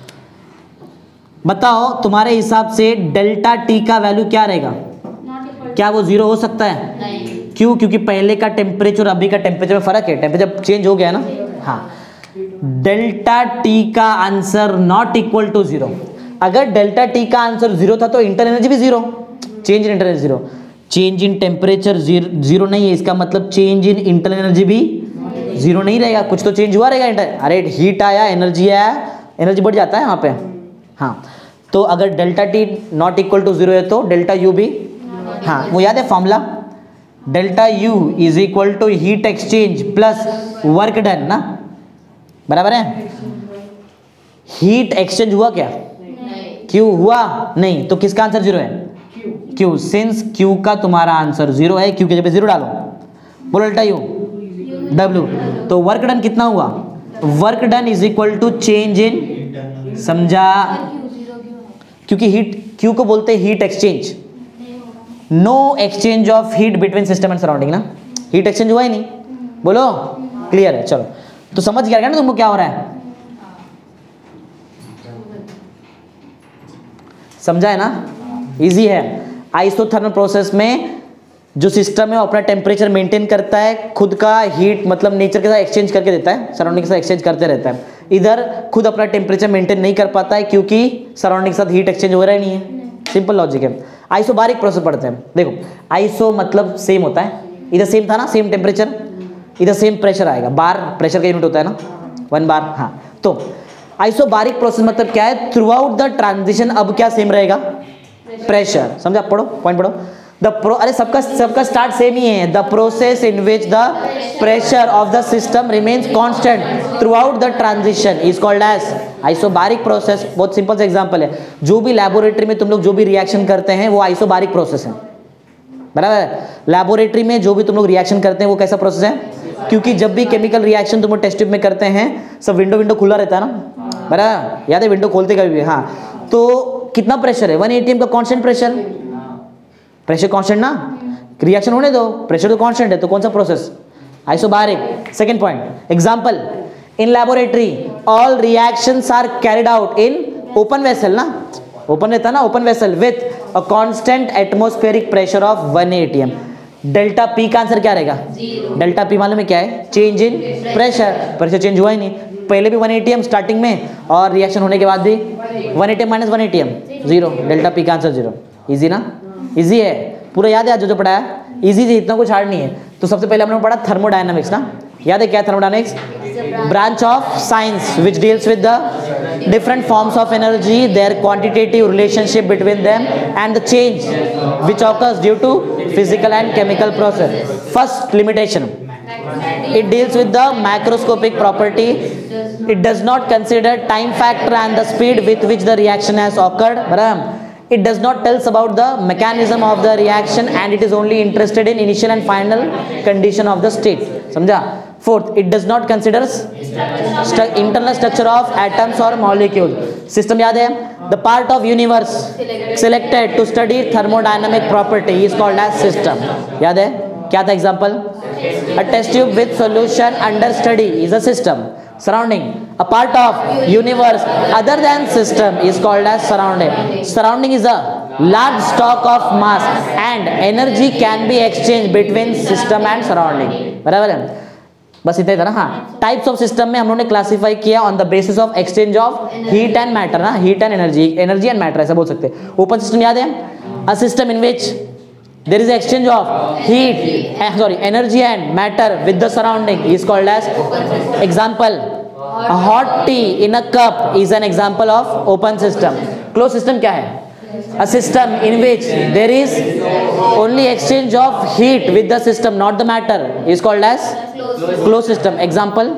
बताओ तुम्हारे हिसाब से डेल्टा टी का वैल्यू क्या रहेगा, क्या वो जीरो हो सकता है, नहीं। क्यों, क्योंकि पहले का टेम्परेचर और अभी का टेम्परेचर में फर्क है, टेम्परेचर चेंज हो गया ना। हाँ, डेल्टा टी का answer not equal to zero. अगर डेल्टा टी का आंसर जीरो था तो इंटरनल एनर्जी भी zero, change in internal zero, change in temperature zero नहीं है, इसका मतलब चेंज इन इंटरनल एनर्जी भी जीरो नहीं रहेगा, कुछ तो चेंज हुआ रहेगा। अरे हीट आया, एनर्जी आया, एनर्जी बढ़ जाता है यहाँ पे। हाँ, तो अगर delta T not equal to zero है तो डेल्टा यू भी, हाँ वो याद है formula, delta U is equal to heat exchange plus work done ना, बराबर है। हीट एक्सचेंज हुआ क्या, क्यू हुआ नहीं, तो किसका आंसर जीरो है, क्यू। सिंस क्यू का तुम्हारा आंसर जीरो है, क्यू के जगह जीरो डालो, बोलो डेल्टा यू डब्ल्यू, तो वर्क डन कितना हुआ, work done is equal to change in, समझा, क्योंकि हीट क्यू को बोलते हैं heat exchange, no exchange of heat between system and surrounding ना, हीट एक्सचेंज हुआ ही नहीं, बोलो क्लियर है। चलो तो समझ गया ना तुमको क्या हो रहा है, समझा है ना, इजी है। आइसोथर्मल प्रोसेस में जो सिस्टम है वो अपना टेम्परेचर मेंटेन करता है, खुद का हीट मतलब नेचर के साथ एक्सचेंज करके देता है, सराउंडिंग के साथ एक्सचेंज करते रहता है। इधर खुद अपना टेम्परेचर मेंटेन नहीं कर पाता है क्योंकि सराउंडिंग के साथ हीट एक्सचेंज हो रहा ही नहीं है, सिंपल लॉजिक है। आइसोबारिक प्रोसेस पढ़ते हैं, देखो आइसो मतलब सेम होता है, इधर सेम था ना, सेम टेम्परेचर, इधर सेम प्रेशर आएगा, बार प्रेशर का यूनिट होता है ना, 1 बार। हाँ, तो आइसोबारिक प्रोसेस मतलब क्या है, थ्रू आउट द ट्रांजिशन अब क्या सेम रहेगा, प्रेशर, समझा। पढ़ो पॉइंट पढ़ो, अरे सबका स्टार्ट सेम ही है. The process in which the pressure of the system remains constant throughout the transition is called as isobaric process. बहुत सिंपल सा एग्जांपल है. जो भी लैबोरेटरी में तुम लोग जो भी रिएक्शन करते हैं वो आइसोबारिक प्रोसेस है, बराबर. लैबोरेटरी में जो भी तुम लोग रिएक्शन करते हैं वो कैसा प्रोसेस है, क्योंकि जब भी केमिकल रिएक्शन तुम लोग टेस्ट ट्यूब में करते हैं सब विंडो खुला रहता है ना, बराबर. याद है विंडो खोलते कभी भी. हाँ, तो कितना प्रेशर है 1 atm का कांस्टेंट प्रेशर कांस्टेंट ना. रिएक्शन होने दो, प्रेशर तो कांस्टेंट है, तो कौन सा प्रोसेस, isobaric. Second point example, in laboratory all reactions are carried out in open vessel ना, ओपन रहता ना, open vessel with a constant atmospheric pressure of 1 atm. Delta P का आंसर क्या रहेगा, डेल्टा पी मालूम है क्या है, चेंज इन प्रेशर चेंज हुआ ही नहीं. पहले भी 1 atm स्टार्टिंग में और रिएक्शन होने के बाद भी 1 atm minus 1 atm 0. Delta P का आंसर 0. इजी ना, इजी है, पूरा याद है. जो पढ़ाया इजी थी, इतना कुछ हार्ड नहीं है. तो सबसे पहले हमने पढ़ा थर्मोडायनामिक्स ना, याद है क्या thermodynamics, branch of science which deals with the different forms of energy, their quantitative relationship between them and the change which occurs due to physical and chemical process. First limitation, it deals with the macroscopic property. It does not consider time factor and the speed with which the reaction has occurred. It does not tell us about the mechanism of the reaction and it is only interested in initial and final condition of the state. समझा. Fourth, it does not consider internal structure of atoms or molecules. System याद है, the part of universe selected to study thermodynamic property is called as system. याद है क्या था example, a test tube with solution under study is a system. Surrounding, a part of universe other than system is called as surrounding. Surrounding is a large stock of mass and energy can be exchanged between system and surrounding. बराबर है, बस इतना ही था ना. हाँ, types of system में हम लोगों ने क्लासिफाई किया on the basis of exchange of heat and matter ना, heat and energy and matter ऐसा बोल सकते हैं. ओपन सिस्टम याद है, a system in which there is exchange of energy and matter with the surrounding is called as example. A hot tea in a cup is an example of open system. Closed system क्या है, a system in which there is only exchange of heat with the system not the matter is called as closed system. Example,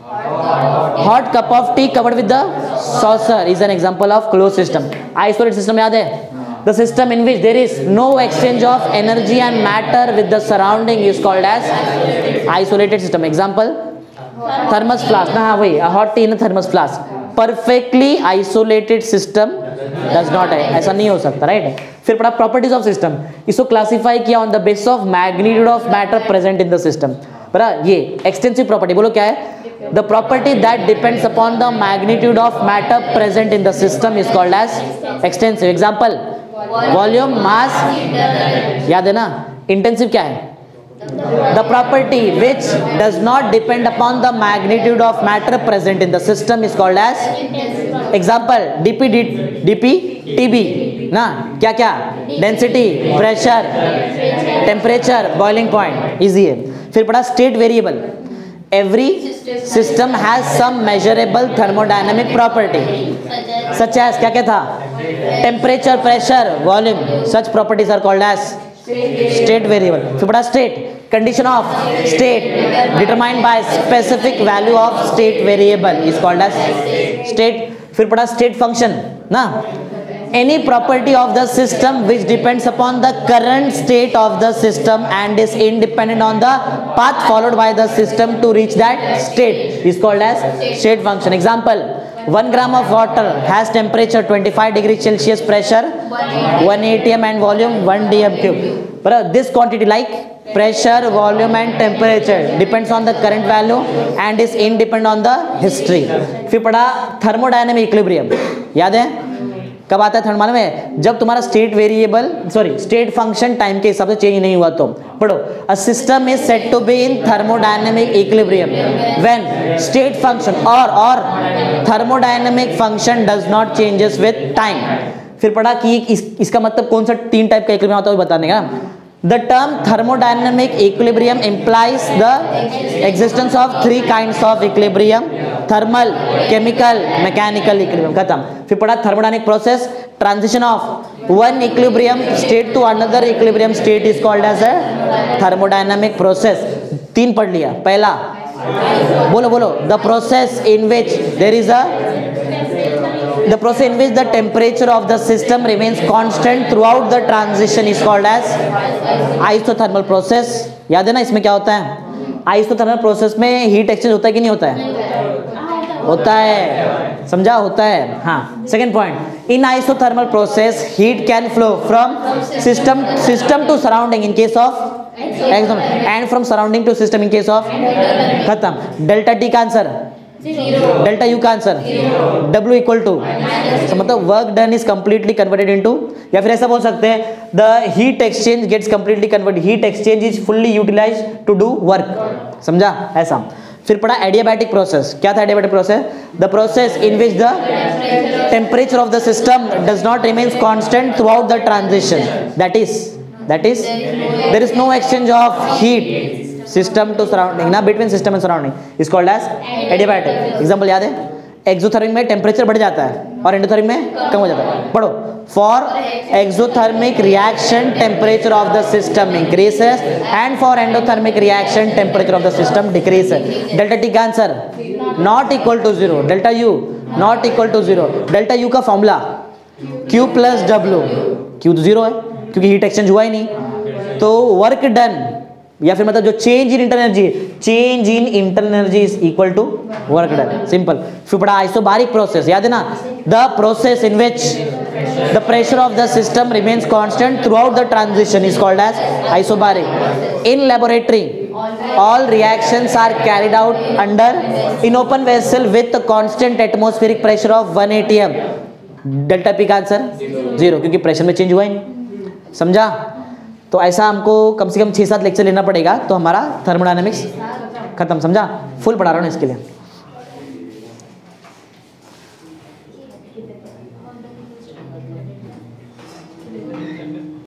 hot cup of tea covered with the saucer is an example of closed system. Isolated system याद है, the system in which there is no exchange of energy and matter with the surrounding is called as isolated system. Example, thermos flask ना, हाँ वही, a hot tea in a thermos flask. Perfectly isolated system does not है, ऐसा नहीं हो सकता, right. फिर पढ़ा प्रॉपर्टीज ऑफ सिस्टम, इसको क्लासिफाई किया on the basis of magnitude of matter present in the system. बराबर, ये एक्सटेंसिव प्रॉपर्टी बोलो क्या है, the property that depends upon the magnitude of matter present in the system is called as extensive. Example, volume mass याद है ना. Intensive क्या है, the property which does not depend upon the magnitude of matter present in the system is called as example, dp tb ना, क्या क्या, density, pressure, temperature, boiling point. Easy है. फिर पढ़ा state variable, every system has some measurable thermodynamic property such as क्या क्या था, temperature, pressure, volume. Such properties are called as state variable. फिर पढ़ा state, condition of state determined by specific value of state variable is called as state. फिर पढ़ा state function ना, any property of the system which depends upon the current state of the system and is independent on the path followed by the system to reach that state is called as state function. Example, 1 gram of water has temperature 25 degrees Celsius, pressure 1 atm and volume 1 dm cube. But this quantity like pressure, volume and temperature depends on the current value and is independent on the history. फिर पढ़ा thermodynamic equilibrium, याद है कब आता है thermal में, जब तुम्हारा स्टेट फंक्शन टाइम के हिसाब से चेंज नहीं हुआ. तो पढ़ो, a system is said to be in thermodynamic equilibrium when state function और thermodynamic function does not changes with time. फिर पढ़ा कि इसका मतलब कौन सा 3 टाइप का इक्विलिब्रियम होता है वो बताने का. The term thermodynamic equilibrium implies the existence of 3 kinds of equilibrium: thermal, chemical, mechanical equilibrium. खत्म. फिर पढ़ा thermodynamic process, transition of one equilibrium state to another equilibrium state is called as a thermodynamic process. 3 पढ़ लिया। पहला बोलो बोलो, the process in which there is a the process in which the temperature of the system remains constant throughout the transition is called as isothermal process। याद है ना इसमें क्या होता है? आइसोथर्मल प्रोसेस में हीट एक्सचेंज होता है कि नहीं होता है? होता है, समझा? होता है। हाँ, second point, in isothermal process heat can flow from system to surrounding in case of exam and from surrounding to system in case of खत्म। डेल्टा टी का आंसर, डेल्टा यू का आंसर W इक्वल टू, मतलब work done is completely converted into, या फिर ऐसा बोल सकते हैं the heat exchange gets completely converted, heat exchange is fully utilized to do work. समझा? ऐसा। फिर पढ़ा एडियाबैटिक प्रोसेस। क्या था adiabatic process? The process in which the temperature of the system does not remains constant throughout the transition, that is there is no exchange of heat system to surrounding ना, between system and surrounding is called as adiabatic. Example याद है? Exothermic में temperature बढ़ जाता है और endothermic में कम हो जाता है। पढ़ो, for exothermic reaction temperature of the system increases and for endothermic reaction temperature of the system decreases. Delta T का answer not equal to 0, delta U not equal to 0। Delta U का formula Q plus W, Q तो 0 है क्योंकि heat exchange हुआ ही नहीं, तो work done या फिर मतलब जो change in internal energy is equal to work done. Simple. फिर पढ़ा आइसोबारिक प्रोसेस। याद है ना? The process in which the pressure of the system remains constant throughout the transition is called as isobaric. In laboratory all reactions are carried out under in open vessel with constant atmospheric pressure of 1 atm। Delta P का answer 0 क्योंकि pressure में change हुआ ही नहीं। समझा? तो ऐसा हमको कम से कम 6-7 लेक्चर लेना पड़ेगा तो हमारा थर्मोडायनेमिक्स खत्म। समझा? फुल पढ़ा रहा हूँ इसके लिए।